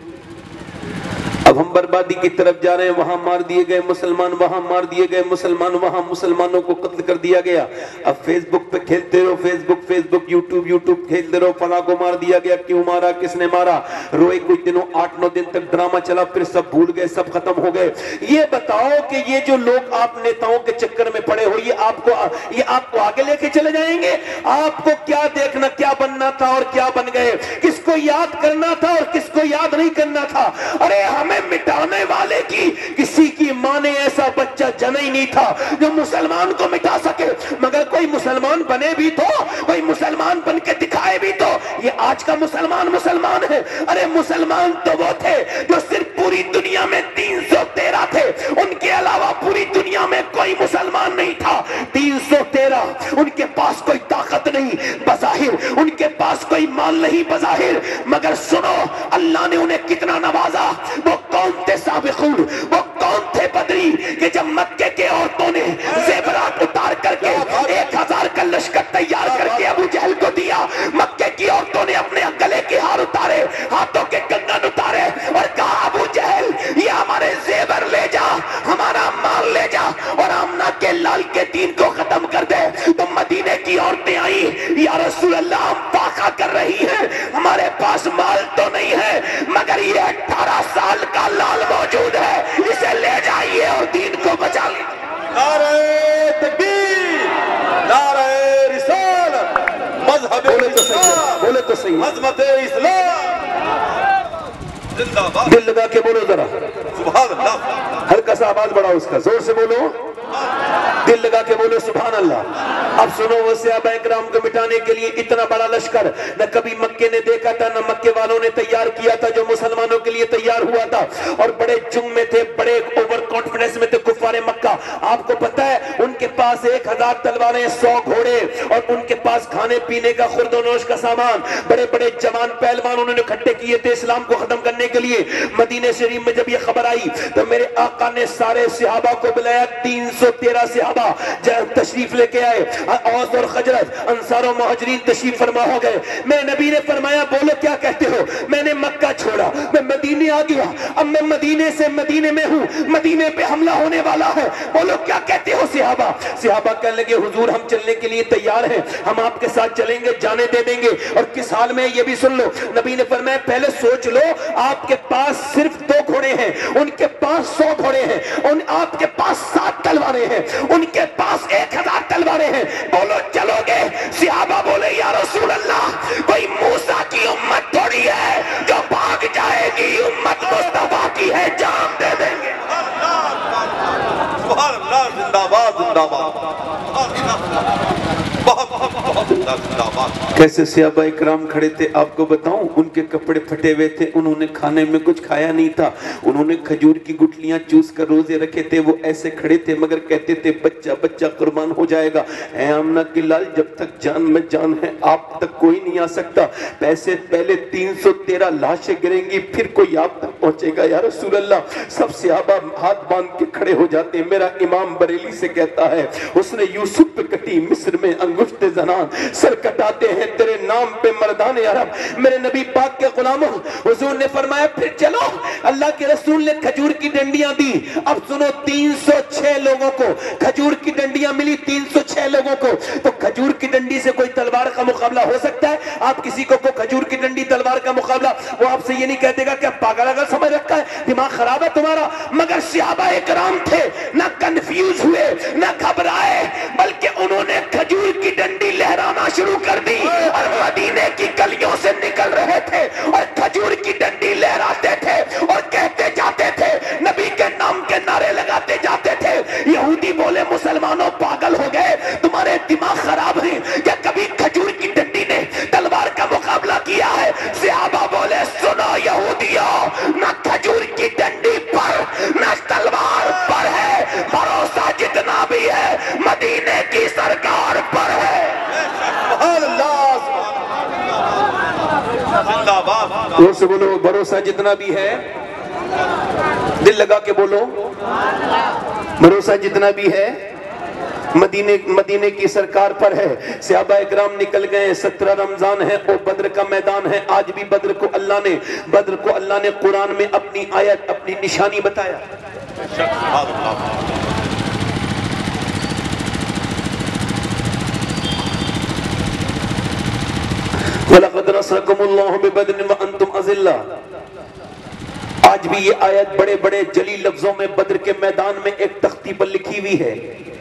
अब हम बर्बादी की तरफ जा रहे हैं। वहां मार दिए गए मुसलमान, वहां मार दिए गए मुसलमान, वहां मुसलमानों को कत्ल कर दिया गया। अब फेसबुक पे खेलते रहो, फेसबुक फेसबुक यूट्यूब यूट्यूब खेलते रहो, फला को मार दिया गया, क्यों मारा, किसने मारा, रोए कुछ दिनों, आठ नौ दिन तक ड्रामा चला, फिर सब भूल गए, सब खत्म हो गए। ये बताओ कि ये जो लोग आप नेताओं के चक्कर में पड़े हो, ये आपको ये आपको आगे लेके चले जाएंगे? आपको क्या देखना, क्या बनना था और क्या बन गए, किसको याद करना था और किसको याद नहीं करना था? अरे हमें मिटाने वाले की किसी की मां ने ऐसा बच्चा जना ही नहीं था जो मुसलमान को मिटा सके। मगर कोई मुसलमान बने भी तो, कोई मुसलमान बन के दिखाए भी तो। ये आज का मुसलमान मुसलमान है। अरे मुसलमान तो वो थे जो सिर्फ पूरी दुनिया में तीन सौ तेरह थे, उनके अलावा पूरी दुनिया में कोई मुसलमान नहीं था। तीन सौ तेरह, उनके पास कोई ताकत नहीं बज़ाहिर, उनके पास कोई माल नहीं बज़ाहिर, मगर सुनो अल्लाह ने उन्हें कितना नवाजा। वो कौन थे साबिक़ून, वो कौन थे बदरी कि जब मक्के के औरतों ने ज़ेवरात उतार करके एक हजार का लश्कर तैयार करके अबू जहल को दिया, मक्के की औरतों ने अपने गले के हार उतारे, हाथों के कंगन उतारे और कहा अबू जहल ये हमारे जेवर ले जा, हमारा माल ले जा और आमना के लाल के दीन को खत्म कर दे। तो मदीने की औरतें आई, या रसूल अल्लाह हम फाका कर रही हैं, हमारे पास माल तो नहीं है मगर ये अठारह साल का लाल मौजूद है, इसे ले जाइए और दीन को बचा लीजिए। नारे तकबीर, नारे रिसालत, मज़हब इस्लाम, बोले तो सही, अज़मत इस्लाम जिंदाबाद। दिल लगा के बोलो जरा, सुभान अल्लाह। हल्का सा आवाज बढ़ाओ, उसका जोर से बोलो, दिल लगा के बोलो सुभान अल्लाह। अब सुनो, वो सहाबा इकराम को मिटाने के लिए इतना बड़ा लश्कर न कभी मक्के ने देखा था, न मक्के वालों ने तैयार किया था, जो मुसलमानों के लिए तैयार हुआ था। और बड़े जुम में थे, बड़े ओवर कॉन्फिडेंस में थे कुफारे मक्का। आपको पता है उनके पास एक हजार तलवारें, सौ घोड़े और उनके पास खाने पीने का खुर्दोनोश का सामान, बड़े बड़े जवान पहलवान उन्होंने इकट्ठे किए थे इस्लाम को खत्म करने के लिए। मदीने शरीफ में जब ये खबर आई तो मेरे आका ने सारे सहाबा को बुलाया, तीन सौ तेरह सहाबा तशरीफ लेके आए, औस और खजरत, अंसार और मुहाजिरीन तशरीफ फरमा हो गए। मैं नबी ने फरमाया बोलो क्या कहते हो, मैंने मक्का छोड़ा, मैं मदीने आ गया, अब मैं मदीने से मदीने में हूँ, मदीने पे हमला होने वाला है, बोलो क्या कहते हो सहाबा। सहाबा कहने लगे हुजूर हम चलने के लिए तैयार हैं, हम आपके साथ चलेंगे, जाने दे देंगे। और किस हाल में ये भी सुन लो, नबी ने फरमाया पहले सोच लो, आपके पास सिर्फ दो घोड़े हैं, उनके पास सौ घोड़े हैं, उन आपके पास सात तलवारें हैं, उनके पास एक हजार तलवारें हैं, बोलो चलोगे। सहाबा बोले या रसूल अल्लाह, कोई मूसा की उम्मत थोड़ी है जो भाग जाएगी, उम्मत मुस्तफा की है, जान दे देंगे। सुभान अल्लाह, जिंदाबाद जिंदाबाद, बहुत बहुत जिंदाबाद। कैसे सहाबा इकराम खड़े थे आपको बताऊं, उनके कपड़े फटे हुए थे, उन्होंने खाने में कुछ खाया नहीं था, उन्होंने खजूर की गुठलियां चूस कर रोजे रखे थे, वो ऐसे खड़े थे मगर कहते थे बच्चा बच्चा कुर्बान हो जाएगा, ऐ आमना की लाल जब तक जान में जान है आप तक कोई नहीं आ सकता। पैसे पहले तीन सौ तेरह लाशें गिरेंगी फिर कोई आप तक पहुंचेगा या रसूल अल्लाह। सब सहाबा हाथ बांध के खड़े हो जाते। मेरा इमाम बरेली से कहता है उसने यूसुफ पे कटी मिस्र में अंगुश्ते ज़नान, सर कटाते हैं तेरे नाम पे मर्दान अरब। मेरे नबी पाक के गुलामों, हुजूर ने फरमाया फिर चलो, अल्लाह के रसूल ने खजूर की डंडियां दी। अब सुनो, तीन सौ छह लोगों को खजूर की डंडियां मिली, तीन सौ छह लोगों को। तो खजूर की डंडी से कोई तलवार का मुकाबला हो सकता है? आप किसी को, को खजूर की डंडी तलवार का मुकाबला, वो आपसे ये नहीं कह देगा कि आप पागल अगर समझ रखा है, दिमाग खराब है तुम्हारा। मगर सहाबा इकराम थे, ना कंफ्यूज हुए ना घबराए, बल्कि उन्होंने खजूर की डंडी लहराना शुरू कर दी और मदीने की गलियों से निकल रहे थे और खजूर की डंडी लहराते थे और कहते जाते थे, नबी के नाम के नारे लगाते जाते थे। यहूदी बोले मुसलमानों पागल हो गए, तुम्हारे दिमाग खराब है क्या, कभी खजूर की डंडी ने तलवार का मुकाबला किया है? सहाबा बोले सुनो यहूदियों, ना खजूर की डंडी पर ना तलवार पर है, भरोसा जितना भी है मदीने की सरकार पर है। जोर से बोलो, भरोसा जितना भी है, दिल लगा के बोलो, भरोसा जितना भी है مدینے مدینے کی سرکار پر ہے. صحابہ اکرام نکل گئے. سترہ رمضان ہے اور بدر کا میدان ہے. آج بھی بدر کو اللہ نے بدر کو اللہ نے قرآن میں اپنی آیت اپنی نشانی بتایا. وَلَقَدْ نَصْرَكُمُ اللَّهُ بِبَدْرٍ وَأَنْتُمْ أَذِلَّةٌ. آج بھی یہ آیت بڑے بڑے جلی لفظوں میں بدر کے میدان میں ایک تختی پر لکھی ہوئی ہے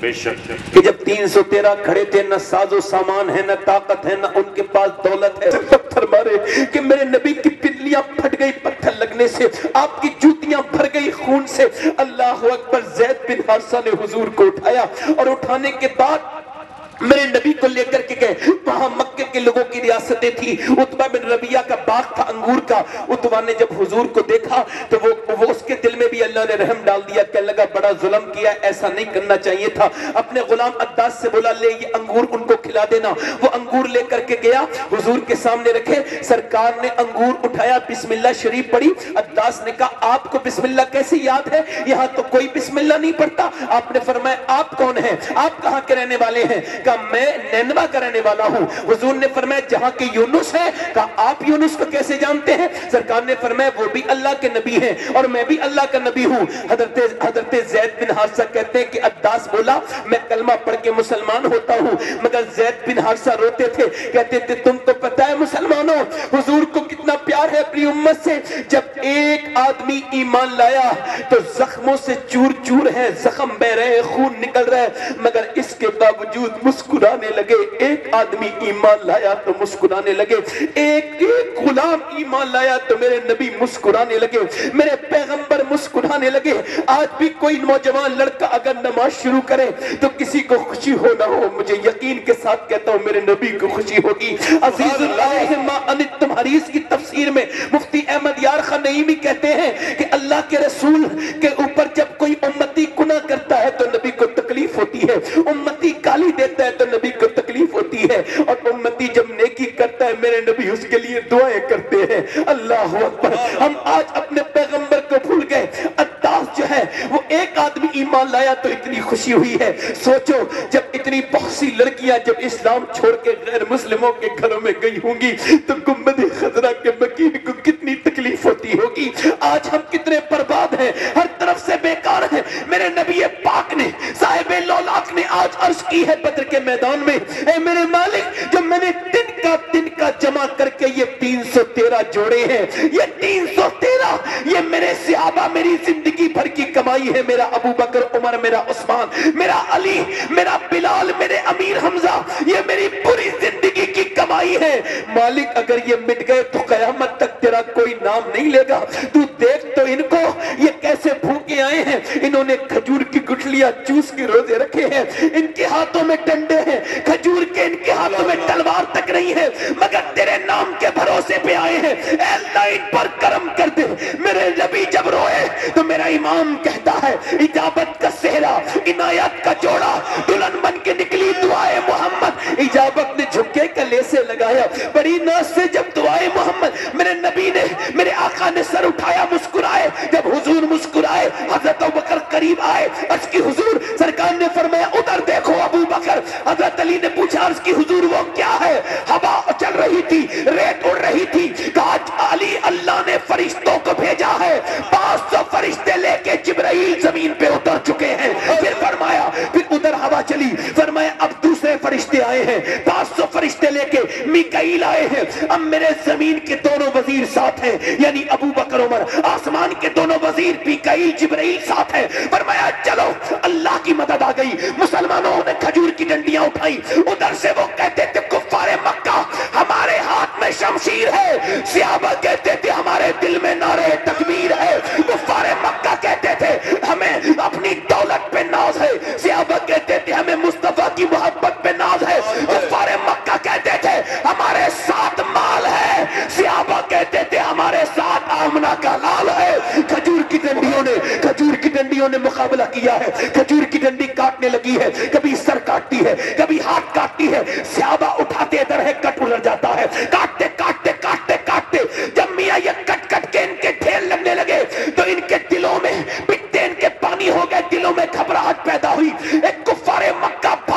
کہ جب تین سو تیرہ کھڑے تھے، نہ ساز و سامان ہے، نہ طاقت ہے، نہ ان کے پاس دولت ہے. پتھر مارے کہ میرے نبی کی پنڈلیاں پھٹ گئی پتھر لگنے سے، آپ کی جوتیاں بھر گئی خون سے. اللہ اکبر. زید بن حارثہ نے حضور کو اٹھایا اور اٹھانے کے بعد میرے نبی کو لے کر کے گئے. وہاں مکے کے لوگوں کی ریاستیں تھی. عتبہ بن ربیعہ کا باغ تھا انگور کا. عتبہ نے جب حضور کو دیکھا تو وہ, وہ اس کے دل میں بھی اللہ نے رحم ڈال دیا. کہنے لگا بڑا ظلم کیا، ایسا نہیں کرنا چاہیے تھا. اپنے غلام عداس سے بولا لے یہ انگور ان کو کھلا دینا. وہ انگور لے کر کے گیا، حضور کے سامنے رکھے. سرکار نے انگور اٹھایا، بسم اللہ شریف پڑھی. عداس نے کہا آپ کو بسم اللہ کیسے یاد ہے؟ یہاں تو کوئی بسم اللہ نہیں پڑھتا. آپ نے فرمایا آپ کون ہیں؟ آپ کہاں کے رہنے والے ہیں؟ کہا میں نینوا کا رہنے والا ہوں. حضور نے فرمایا جہاں کے یونس ہیں. کہا آپ یونس کو کیسے جانتے ہیں؟ سرکار نے فرمایا وہ بھی اللہ کے نبی ہیں اور میں بھی اللہ کا نبی ہوں. حضرت حضرت زید بن حارثہ کہتے ہیں کہ عداس بولا میں کلمہ پڑھ کے مسلمان ہوتا ہوں، مگر زید بن حارثہ روتے تھے، کہتے تھے تم تو پتہ ہے مسلمانوں حضور کو کتنا پیار ہے اپنی امت سے. جب ایک آدمی ایمان لایا تو زخموں سے چور چور ہے، زخم بہ رہے، خون نکل رہا ہے، مگر اس کے باوجود مسکرانے لگے. ایک آدمی ایمان لایا تو مسکرانے لگے. ایک ایک غلام ایمان لایا تو میرے نبی مسکرانے لگے، میرے پیغمبر مسکرانے لگے. آج بھی کوئی نوجوان لڑکا اگر نماز شروع کرے تو کسی کو خوشی ہو نہ ہو، مجھے یقین کے ساتھ کہتا ہوں میرے نبی کو خوشی ہوگی. عزیز اللہ ما انتم حدیث کی تفسیر میں مفتی احمد یار خان نعیمی کہتے ہیں کہ اللہ کے رسول کے اوپر جب کوئی امتی گناہ کرتا ہے تو نبی کو تکلیف ہوتی ہے، امتی گالی دیتا ہے تو نبی کو تکلیف ہوتی ہے، اور امتی جب نیکی کرتا ہے میرے نبی اس کے لیے دعائیں کرتے ہیں. اللہ اکبر. ہم آج اپنے پیغمبر کو بھول گئے. عداس جو ہے وہ ایک آدمی ایمان لایا تو اتنی خوشی ہوئی ہے. سوچو جب اتنی بہت سی لڑکیاں جب اسلام چھوڑ کے غیر مسلموں کے گھروں میں گئی ہوں گی تو گنبد خضرا کے مکین کو کتنی تکلیف ہوتی ہوگی. آج ہم کتنے برباد ہیں، ہر طرف سے بیکار ہیں. میرے نبی پاک نے صاحب لولاک نے آج عرض کی ہے بدر کے میدان میں، اے میرے مالک جو میں نے دن کا دن کا جمع کر کے یہ تین سو تیرہ جوڑے ہیں، یہ تین سو تیرہ یہ میرے صحابہ میری زندگی بھر کی کمائی ہے. میرا ابو بکر، عمر، میرا عثمان، میرا علی، میرا بلال، میرے امیر حمزہ، یہ میری پوری زندگی کی کمائی ہے. مالک اگر یہ مٹ گئے تو قیامت تک تیرا کوئی نام نہیں لے گا. تو دیکھ تو ان کو یہ کیسے بھوکے آئے ہیں. انہوں نے کھجور کی گٹھلیاں چوس کے روزے رکھے ہیں، ان کے ہاتھوں میں ڈنڈے ہیں، کھجور کے ان کے ہاتھوں میں تلوار تک نہیں ہے، مگر تیرے نام کے بھروسے پہ آئے ہیں. اے اللہ ان پر کرم کر دے. میرے نبی جب روئے تو میرا امام کہتا ہے اجابت کا صحرا، عنایت کا جوڑا، دلہن بن کے نکلی دعائے محمد. اجابت نے جھکے گلے سے لگایا بڑی ناز سے جب دعائے محمد. میرے نبی نے میرے آقا نے سر اٹھایا مسکرائے. جب حضور مسکرائے حضرت ابو بکر قریب آئے. عرض کی حضور، سرکار نے فرمایا ادھر دیکھو ابو بکر. حضرت علی نے پوچھا عرض کی حضور وہ کیا ہے؟ ہوا چل رہی تھی، ریت اڑ رہی تھی. کہا علی اللہ نے فرشتوں کو بھیجا ہے، پانچ سو فرشتے لے کے جبرائیل زمین پہ اتر چکے ہیں. پھر فرمایا پھر ادھر ہوا چلی، فرمایا اب دوسرے فرشتے آئے ہیں، پانچ سو فرشتے لے کے میکائیل آئے ہیں. اب میرے زمین کے دونوں وزیر ساتھ ہیں، یعنی ابو بکر عمر. آسمان کے دونوں وزیر میکائیل جبرائیل ساتھ ہیں. فرمایا چلو اللہ کی مدد آ گئی. مسلمانوں نے کھجور کی ڈنڈیاں اٹھائی. ادھر سے وہ کہتے تھے کفار مکہ ہمارے ہاتھ میں شمشیر ہے، صحابہ کہتے تھے ہمارے دل میں نعرہ تکبیر ہے. کفار مکہ کہتے تھے ہمیں اپنی دولت پہ ناز ہے، صحابہ کہتے تھے ہمیں مصطفیٰ کی محبت پہ ناز ہے. کفار مکہ کہتے تھے ہمارے ساتھ مال ہے، صحابہ کہتے تھے ہمارے ساتھ آمنہ کا لال ہے. کھجور کی ڈنڈیوں نے کھجور کی ڈنڈیوں نے مقابلہ کیا ہے. کھجور کی ڈنڈی کاٹنے لگی ہے، کبھی سر کاٹتی ہے، کبھی ہاتھ کاٹتی ہے. صحابہ اٹھاتے ادھر ہے، کٹ الٹ جاتا ہے. کاٹتے کاٹتے کاٹتے کاٹتے جب میاں یہ کٹ کٹ کے ان کے ڈھیر لگنے لگے تو ان کے دلوں میں پٹے ان کے پانی ہو گئے، دلوں میں گھبراہٹ پیدا ہوئی. ایک کفار مکہ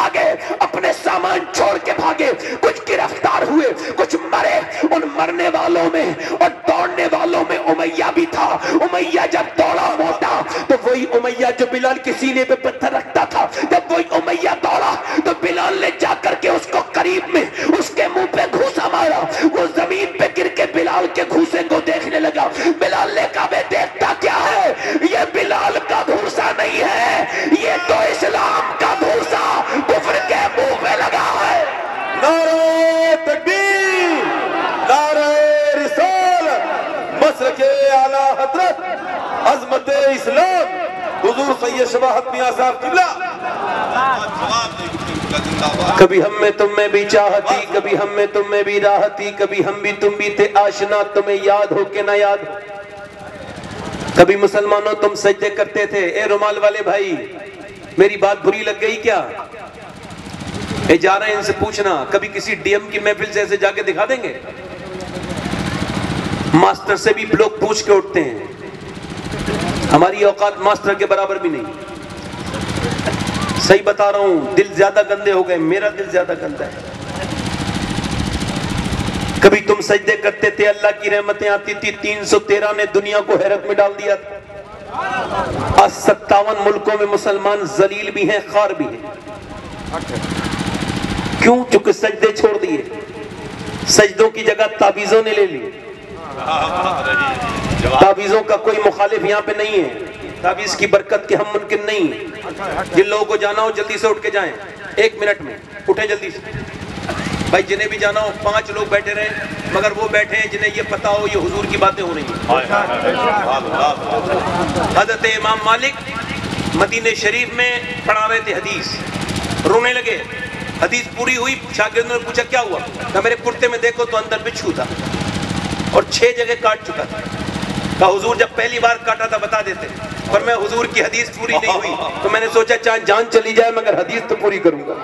مرنے والوں میں اور دوڑنے والوں میں امیہ بھی تھا. امیہ جب دوڑا موٹا تو وہی امیہ جو بلال کے سینے پہ پتھر رکھتا تھا, جب وہی امیہ دوڑا تو بلال نے جا کر کے اس کو قریب میں اس کے منہ پہ گھوسا مارا. وہ زمین پہ گر کے بلال کے گھوسے کو دیکھنے لگا. بلال نے کہا میں دیکھتا کیا ہے, یہ بلال کا گھوسا نہیں ہے, یہ تو اسلام کا گھوسا کفر کے منہ پہ لگا ہے. نعرہ تکبیر, نعرہ رسالت, مسلک اعلی حضرت عظمت اسلام حضور سید شباہت میاں صاحب قبلہ. کبھی ہم میں تم میں بھی چاہتی, کبھی ہم میں تم میں بھی راحتی, کبھی ہم بھی تم بھی تھے آشنا, تمہیں یاد ہو کہ نہ یاد ہو. کبھی مسلمانوں تم سجدے کرتے تھے. اے رومال والے بھائی, میری بات بری لگ گئی کیا؟ اے جا رہے ہیں ان سے پوچھنا, کبھی کسی ڈی ایم کی محفل سے ایسے جا کے دکھا دیں گے؟ ماسٹر سے بھی لوگ پوچھ کے اٹھتے ہیں. ہماری اوقات ماسٹر کے برابر بھی نہیں. صحیح بتا رہا ہوں, دل زیادہ گندے ہو گئے, میرا دل زیادہ گندا ہے. کبھی تم سجدے کرتے تھے, اللہ کی رحمتیں آتی تھی. تین سو تیرہ نے دنیا کو حیرت میں ڈال دیا تھا. آج ستاون ملکوں میں مسلمان ذلیل بھی ہیں, خوار بھی ہیں. کیوں؟ چونکہ سجدے چھوڑ دیے. سجدوں کی جگہ تعویذوں نے لے لی. تعویذوں کا کوئی مخالف یہاں پہ نہیں ہے. تعویذ کی برکت کے ہم ممکن نہیں ہیں. جن لوگوں کو جانا ہو جلدی سے اٹھ کے جائیں, ایک منٹ میں اٹھیں جلدی سے. بھائی جنہیں بھی جانا ہو, پانچ لوگ بیٹھے رہیں, مگر وہ بیٹھے ہیں جنہیں یہ پتا ہو یہ حضور کی باتیں ہو رہی ہیں. حضرت امام مالک مدینہ شریف میں پڑھا رہے تھے حدیث, رونے لگے. حدیث پوری ہوئی, شاگردوں نے پوچھا کیا ہوا؟ کہا میرے کرتے میں دیکھو تو اندر بچھو تھا اور چھ جگہ کاٹ چکا تھا. کہا حضور جب پہلی بار کاٹا تھا بتا دیتے, پر میں حضور کی حدیث پوری نہیں ہوئی تو میں نے سوچا چاہے جان چلی جائے مگر حدیث تو پوری کروں گا,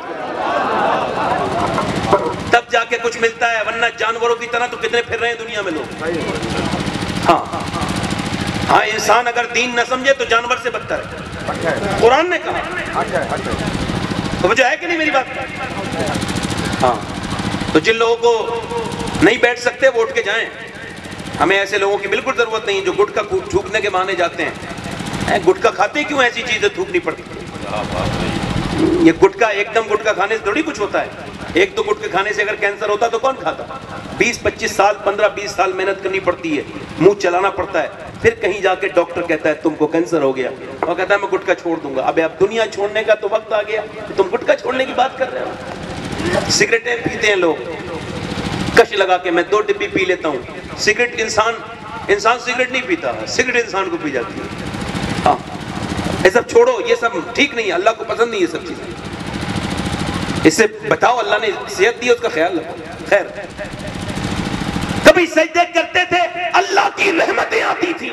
تب جا کے کچھ ملتا ہے. ورنہ جانوروں کی طرح تو کتنے پھر رہے ہیں دنیا میں لوگ. ہاں ہاں انسان اگر دین نہ سمجھے تو جانور سے بدتر ہے, قرآن نے کہا. توجہ ہے کہ نہیں میری بات؟ ہاں تو جن لوگوں کو نہیں بیٹھ سکتے وہ اٹھ کے جائیں. ہمیں ایسے لوگوں کی بالکل ضرورت نہیں جو گٹکا تھوکنے کے بہانے جاتے ہیں. گٹکا کھاتے کیوں ایسی چیزیں تھوکنی پڑتی؟ یہ گٹکا ایک دم گٹکا کھانے سے تھوڑی کچھ ہوتا ہے. ایک دو گٹکے کھانے سے اگر کینسر ہوتا تو کون کھاتا؟ بیس پچیس سال پندرہ بیس سال محنت کرنی پڑتی ہے, منہ چلانا پڑتا ہے, پھر کہیں جا کے ڈاکٹر کہتا ہے تم کو کینسر ہو گیا, اور کہتا ہے میں گٹکا چھوڑ دوں گا. اب اب دنیا چھوڑنے کا تو وقت آ گیا, تم گٹکا چھوڑنے کی بات کر رہے ہو. سگریٹیں پیتے ہیں لوگ, کش لگا کے میں دو ڈبی پی لیتا ہوں. سگریٹ انسان انسان سگریٹ نہیں پیتا, سگریٹ انسان کو پی جاتی ہے. ہاں یہ سب چھوڑو, یہ سب ٹھیک نہیں ہے, اللہ کو پسند نہیں یہ سب چیزیں. اس سے بتاؤ اللہ نے صحت دی, اس کا خیال رکھو. خیر, کبھی سجدے کرتے تھے, اللہ کی رحمتیں آتی تھی.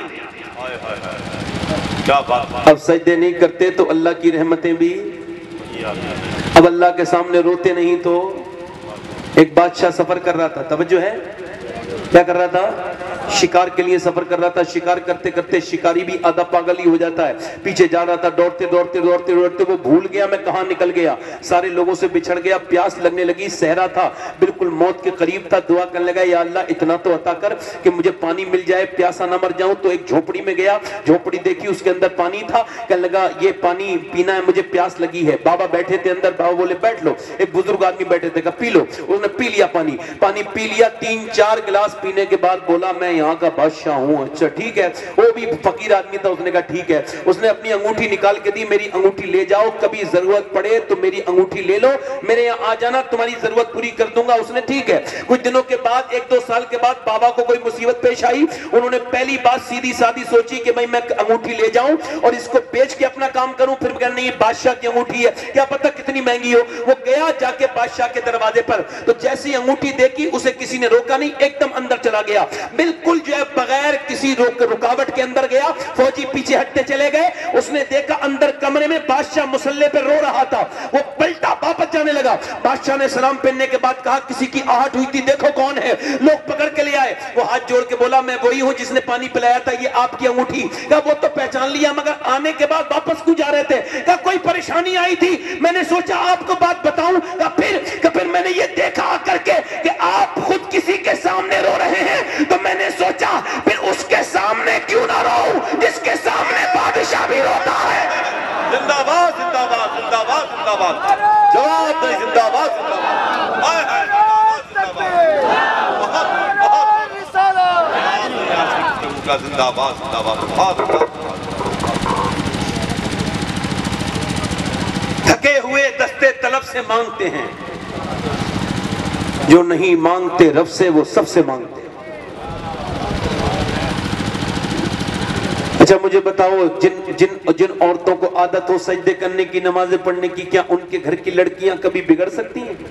اب سجدے نہیں کرتے تو اللہ کی رحمتیں بھی. اب اللہ کے سامنے روتے نہیں. تو ایک بادشاہ سفر کر رہا تھا, توجہ ہے, کیا کر رہا تھا؟ شکار کے لیے سفر کر رہا تھا. شکار کرتے کرتے شکاری بھی آدھا پاگل ہی ہو جاتا ہے. پیچھے جا رہا تھا, دوڑتے دوڑتے دوڑتے دوڑتے وہ بھول گیا میں کہاں نکل گیا. سارے لوگوں سے بچھڑ گیا, پیاس لگنے لگی, صحرا تھا, بالکل موت کے قریب تھا. دعا کرنے لگا, یا اللہ اتنا تو عطا کر کہ مجھے پانی مل جائے, پیاسا نہ مر جاؤں. تو ایک جھوپڑی میں گیا, جھوپڑی دیکھی, اس کے اندر پانی تھا. کہنے لگا یہ پانی پینا ہے, مجھے پیاس لگی ہے. بابا بیٹھے تھے اندر, بابا بولے بیٹھ لو. ایک بزرگ آدمی بیٹھے تھے, کہا پی لو. انہوں نے پی لیا پانی. پانی پی لیا, تین چار گلاس پینے کے بعد بولا میں یہاں کا بادشاہ ہوں. اچھا ٹھیک ہے, وہ بھی فقیر آدمی تھا. اس نے کہا ٹھیک ہے. اس نے اپنی انگوٹھی نکال کے دی, میری انگوٹھی لے جاؤ, کبھی ضرورت پڑے تو میری انگوٹھی لے لو, میرے یہاں آ جانا, تمہاری ضرورت پوری کر دوں گا. اس نے ٹھیک ہے. کچھ دنوں کے بعد, ایک دو سال کے بعد بابا کو کوئی مصیبت پیش آئی. انہوں نے پہلی بات سیدھی سادی سوچی کہ میں انگوٹھی لے جاؤں اور اس کو بیچ کے اپنا کام کروں. پھر کہا نہیں, بادشاہ کی انگوٹھی ہے, کیا پتہ کتنی مہنگی ہو. وہ گیا جا کے بادشاہ کے دروازے پر, تو جیسی انگوٹھی دیکھی اسے کسی نے روکا نہیں, ایک دم اندر چلا گیا. بالکل بالکل جو ہے بغیر کسی رکاوٹ کے اندر گیا. فوجی پیچھے ہٹتے چلے گئے. اس نے دیکھا اندر کمرے میں بادشاہ مصلے پہ رو رہا تھا. وہ پلٹا واپس جانے لگا. بادشاہ نے سلام پہننے کے بعد کہا کسی کی آہٹ ہوئی تھی, دیکھو کون ہے. لوگ پکڑ کے لے آئے. وہ ہاتھ جوڑ کے بولا میں وہی ہوں جس نے پانی پلایا تھا, یہ آپ کی انگوٹھی. کہا وہ تو پہچان لیا, مگر آنے کے بعد واپس کیوں جا رہے تھے؟ کہا کوئی پریشانی آئی تھی, میں نے سوچا آپ کو بات بتاؤں. کہا پھر کہ پھر میں نے یہ دیکھا آ کر کے کہ آپ خود کسی کے سامنے رو رہے ہیں, تو میں نے سوچا پھر اس کے سامنے کیوں نہ رو جس کے سامنے بادشاہ بھی روتا ہے. زندہ باد زندہ باد زندہ باد زندہ باد. جواب دے زندہ باد زندہ باد. ہائے ہائے زندہ باد. بہت بہت زندہ باد زندہ باد. بہت تھکے ہوئے دستے طلب سے مانگتے ہیں, جو نہیں مانگتے رب سے وہ سب سے مانگتے ہیں. اچھا مجھے بتاؤ, جن جن جن عورتوں کو عادت ہو سجدے کرنے کی, نمازیں پڑھنے کی, کیا ان کے گھر کی لڑکیاں کبھی بگڑ سکتی ہیں؟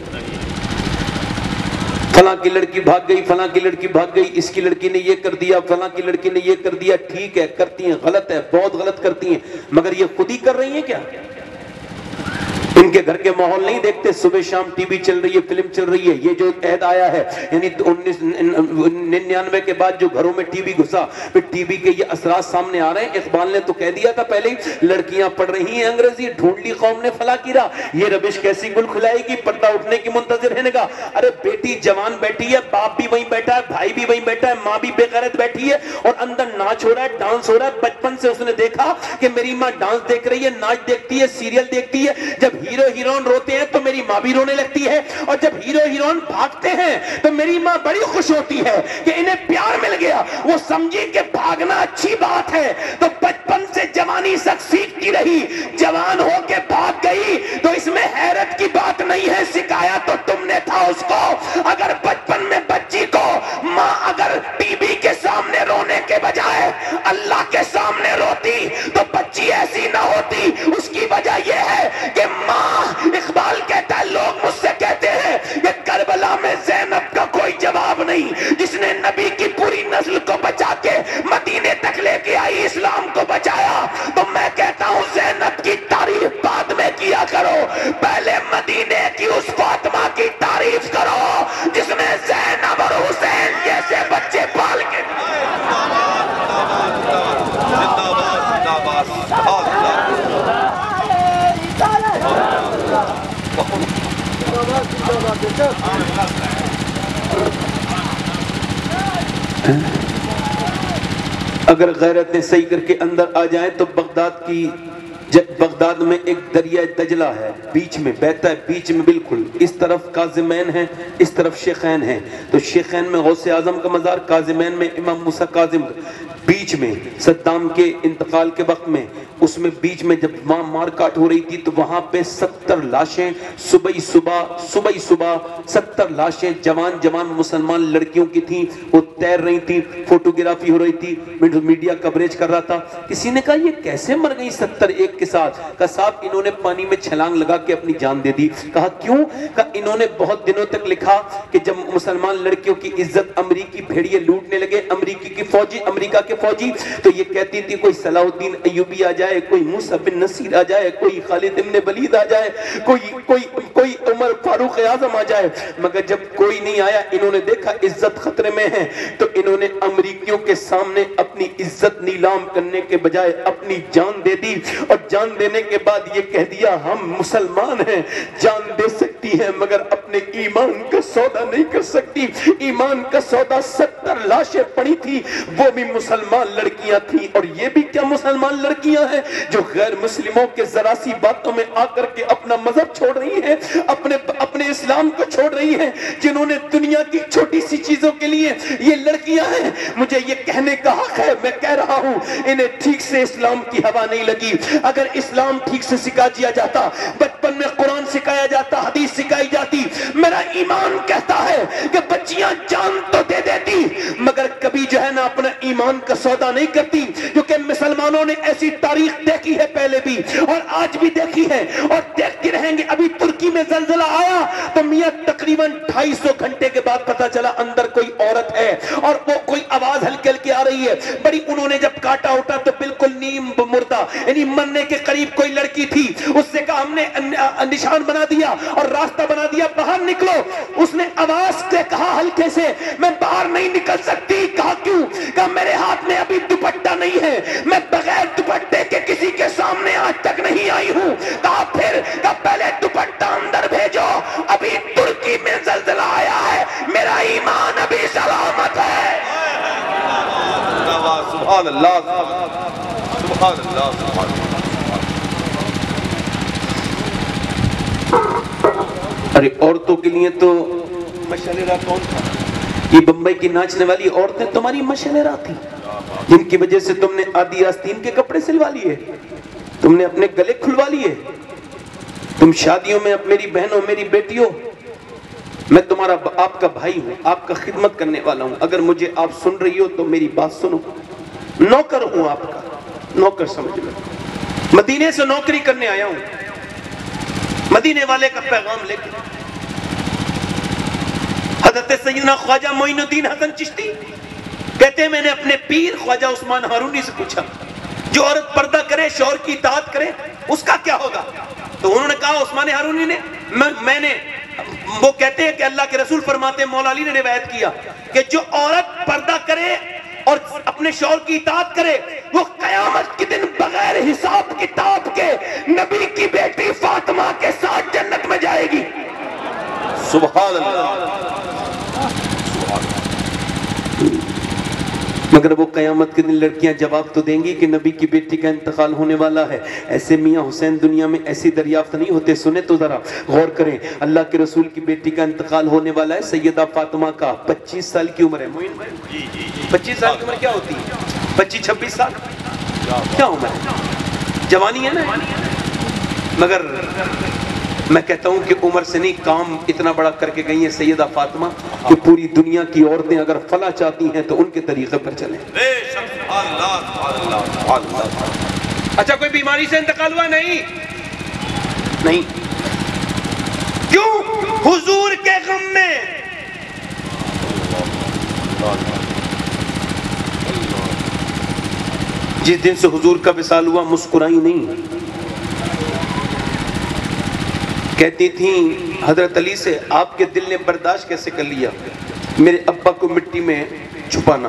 فلاں کی لڑکی بھاگ گئی, فلاں کی لڑکی بھاگ گئی, اس کی لڑکی نے یہ کر دیا, فلاں کی لڑکی نے یہ کر دیا. ٹھیک ہے کرتی ہیں, غلط ہے, بہت غلط کرتی ہیں, مگر یہ خود ہی کر رہی ہیں کیا؟ ان کے گھر کے ماحول نہیں دیکھتے؟ صبح شام ٹی وی چل رہی ہے, فلم چل رہی ہے. یہ جو عہد آیا ہے یعنی انیس ننانوے کے بعد جو گھروں میں ٹی وی گھسا, پھر ٹی وی کے یہ اثرات سامنے آ رہے ہیں. اقبال نے تو کہہ دیا تھا پہلے ہی, لڑکیاں پڑھ رہی ہیں انگریزی, ڈھونڈ لی قوم نے فلاں کی راہ, یہ ربش کیسی گل کھلائے گی, پردہ اٹھنے کی منتظر رہنے کا. ارے بیٹی جوان بیٹھی ہے, باپ بھی وہیں بیٹھا ہے, بھائی بھی وہیں بیٹھا ہے, ماں بھی بے غیرت بیٹھی ہے, اور اندر ناچ ہو رہا ہے, ڈانس ہو رہا ہے. بچپن سے اس نے دیکھا کہ میری ماں ڈانس دیکھ رہی ہے, ناچ دیکھتی ہے, سیریل دیکھتی ہے. جب ہیرو ہیروئن روتے ہیں تو میری ماں بھی رونے لگتی ہے, اور جب ہیرو ہیروئن بھاگتے ہیں تو میری ماں بڑی خوش ہوتی ہے کہ انہیں پیار مل گیا. وہ سمجھی کہ بھاگنا اچھی بات ہے, تو بچپن سے جوانی سک سیکھتی رہی, جوان ہو کے بھاگ گئی تو اس میں حیرت کی بات نہیں ہے. سکھایا تو تم نے تھا اس کو. اگر بچپن میں بچی کو ماں اگر ٹی وی کے سامنے رونے کے بجائے اللہ کے سامنے روتی تو بچی ایسی نہ ہوتی. اس کی وجہ یہ ہے کہ ماں, اقبال کہتا ہے, لوگ مجھ سے کہتے ہیں کہ کربلا میں زینب کا کوئی جواب نہیں, جس نے نبی کی پوری نسل کو بچا کے مدینے تک لے کے آئی, اسلام کو بچایا. تو میں کہتا ہوں زینب کی تعریف بعد میں کیا کرو, پہلے مدینے کی اس فاطمہ کی تعریف کرو جس نے زینب اور حسین جیسے بچے پال کے. زندہ باد زندہ باد. بہت اگر غیرتیں صحیح کر کے اندر آ جائیں تو بغداد کی بغداد میں ایک دریا دجلہ ہے, بیچ میں بہتا ہے, بیچ میں بالکل اس طرف کاظمین ہیں, اس طرف شیخین ہیں. تو شیخین میں غوث اعظم کا مزار, کاظمین میں امام موسیٰ کاظم. بیچ میں صدام کے انتقال کے وقت میں اس میں بیچ میں جب وہاں مار کاٹ ہو رہی تھی تو وہاں پہ ستر لاشیں صبح صبح صبح صبح ستر لاشیں جوان جوان مسلمان لڑکیوں کی تھیں, وہ تیر رہی تھیں, فوٹوگرافی ہو رہی تھی, میڈیا کوریج کر رہا تھا. کسی نے کہا یہ کیسے مر گئی ستر ایک کے ساتھ؟ کہا صاحب انہوں نے پانی میں چھلانگ لگا کے اپنی جان دے دی. کہا کیوں؟ کہا انہوں نے بہت دنوں تک لکھا کہ جب مسلمان لڑکیوں کی عزت امریکی بھیڑیے لوٹنے لگے, امریکی کی فوجی, امریکہ کے فوجی, تو یہ کہتی تھی کوئی صلاح الدین ایوبی آ جائے, کوئی موسیٰ بن نصیر آ جائے, کوئی خالد ابن ولید آ جائے, کوئی کوئی کوئی عمر فاروق اعظم آ جائے, مگر جب کوئی نہیں آیا, انہوں نے دیکھا عزت خطرے میں ہے, تو انہوں نے امریکیوں کے سامنے اپنی عزت نیلام کرنے کے بجائے اپنی جان دے دی, اور جان دینے کے بعد یہ کہہ دیا ہم مسلمان ہیں, جان دے سکتی ہیں مگر اپنے ایمان کا سودا نہیں کر سکتی. ایمان کا سودا ستر لاشیں پڑی تھی, وہ بھی مسلمان لڑکیاں تھیں. اور یہ بھی کیا مسلمان لڑکیاں ہیں جو غیر مسلموں کے ذرا سی باتوں میں آ کر کے اپنا مذہب چھوڑ رہی ہیں, اپنے اپنے اسلام کو چھوڑ رہی ہیں, جنہوں نے دنیا کی چھوٹی سی چیزوں کے لیے, یہ لڑکیاں ہیں. مجھے یہ کہنے کا حق ہے, میں کہہ رہا ہوں انہیں ٹھیک سے اسلام کی ہوا نہیں لگی. اگر اسلام ٹھیک سے سکھا دیا جاتا, بچپن میں قرآن سکھایا جاتا, حدیث سکھائی جاتی, میرا ایمان کہتا ہے کہ بچیاں جان تو دے دیتی مگر کبھی لڑکی جو ہے نا اپنا ایمان کا سودا نہیں کرتی، کیونکہ مسلمانوں نے ایسی تاریخ دیکھی ہے پہلے بھی اور آج بھی دیکھی ہے اور دیکھتے رہیں گے۔ ابھی ترکی میں زلزلہ آیا تو میاں تقریباً ڈھائی سو گھنٹے کے بعد پتا چلا اندر کوئی عورت ہے اور وہ کوئی آواز ہلکی ہلکی آ رہی ہے بڑی۔ انہوں نے جب کاٹا اٹھا تو بالکل نیم مردہ یعنی مرنے کے قریب کوئی لڑکی تھی، اس سے کہا ہم نے نشان بنا دیا اور راستہ بنا دیا، باہر نکلو۔ اس نے آواز سے کہا ہلکے سے میں باہر نہیں نکل سکتی۔ کہا کیوں؟ کہا میرے ہاتھ میں ابھی دوپٹہ نہیں ہے، میں بغیر دوپٹے کے کسی کے سامنے آج تک نہیں آئی ہوں۔ کہا پھر؟ کہا پہلے دوپٹہ اندر بھیجو، ابھی ترکی میں زلزلہ آیا ہے، میرا ایمان ابھی سلامت ہے۔ سبحان اللہ سبحان اللہ سبحان اللہ۔ ارے عورتوں کے لیے تو مشعل راہ کون تھا؟ یہ بمبئی کی ناچنے والی عورتیں تمہاری مشعل راہ تھی، جن کی وجہ سے تم نے آدھی آستین کے کپڑے سلوا لیے، تم نے اپنے گلے کھلوا لیے۔ تم شادیوں میں اب میری بہنوں میری بیٹیوں، میں تمہارا آپ کا بھائی ہوں، آپ کا خدمت کرنے والا ہوں، اگر مجھے آپ سن رہی ہو تو میری بات سنو۔ نوکر ہوں آپ کا، نوکر سمجھ لو، مدینے سے نوکری کرنے آیا ہوں، مدینے والے کا پیغام لے کے۔ حضرت سیدنا خواجہ معین الدین حسن چشتی کہتے ہیں میں نے اپنے پیر خواجہ عثمان ہارونی سے پوچھا جو عورت پردہ کرے شوہر کی اطاعت کرے اس کا کیا ہوگا؟ تو انہوں نے کہا عثمان ہارونی نے میں نے وہ کہتے ہیں کہ اللہ کے رسول فرماتے ہیں، مولا علی نے روایت کیا کہ جو عورت پردہ کرے اور اپنے شوہر کی اطاعت کرے وہ قیامت کے دن بغیر حساب کتاب کے نبی کی بیٹی فاطمہ کے ساتھ جنت میں جائے گی۔ سبحان اللہ۔ مگر وہ قیامت کے دن لڑکیاں جواب تو دیں گی کہ نبی کی بیٹی کا انتقال ہونے والا ہے۔ ایسے میاں حسین دنیا میں ایسی دریافت نہیں ہوتے۔ سنیں تو ذرا غور کریں، اللہ کے رسول کی بیٹی کا انتقال ہونے والا ہے، سیدہ فاطمہ کا پچیس سال کی عمر ہے۔ پچیس سال کی عمر کیا ہوتی ہے؟ پچیس چھبیس سال کیا عمر ہے؟ جوانی ہے نا۔ مگر میں کہتا ہوں کہ عمر سے نہیں، کام اتنا بڑا کر کے گئی ہیں سیدہ فاطمہ کہ پوری دنیا کی عورتیں اگر فلاح چاہتی ہیں تو ان کے طریقے پر چلیں۔ اچھا کوئی بیماری سے انتقال ہوا؟ نہیں نہیں۔ کیوں؟ حضور کے غم میں۔ جس دن سے حضور کا وصال ہوا مسکرائی نہیں، کہتی تھیں حضرت علی سے آپ کے دل نے برداشت کیسے کر لیا میرے ابا کو مٹی میں چھپانا۔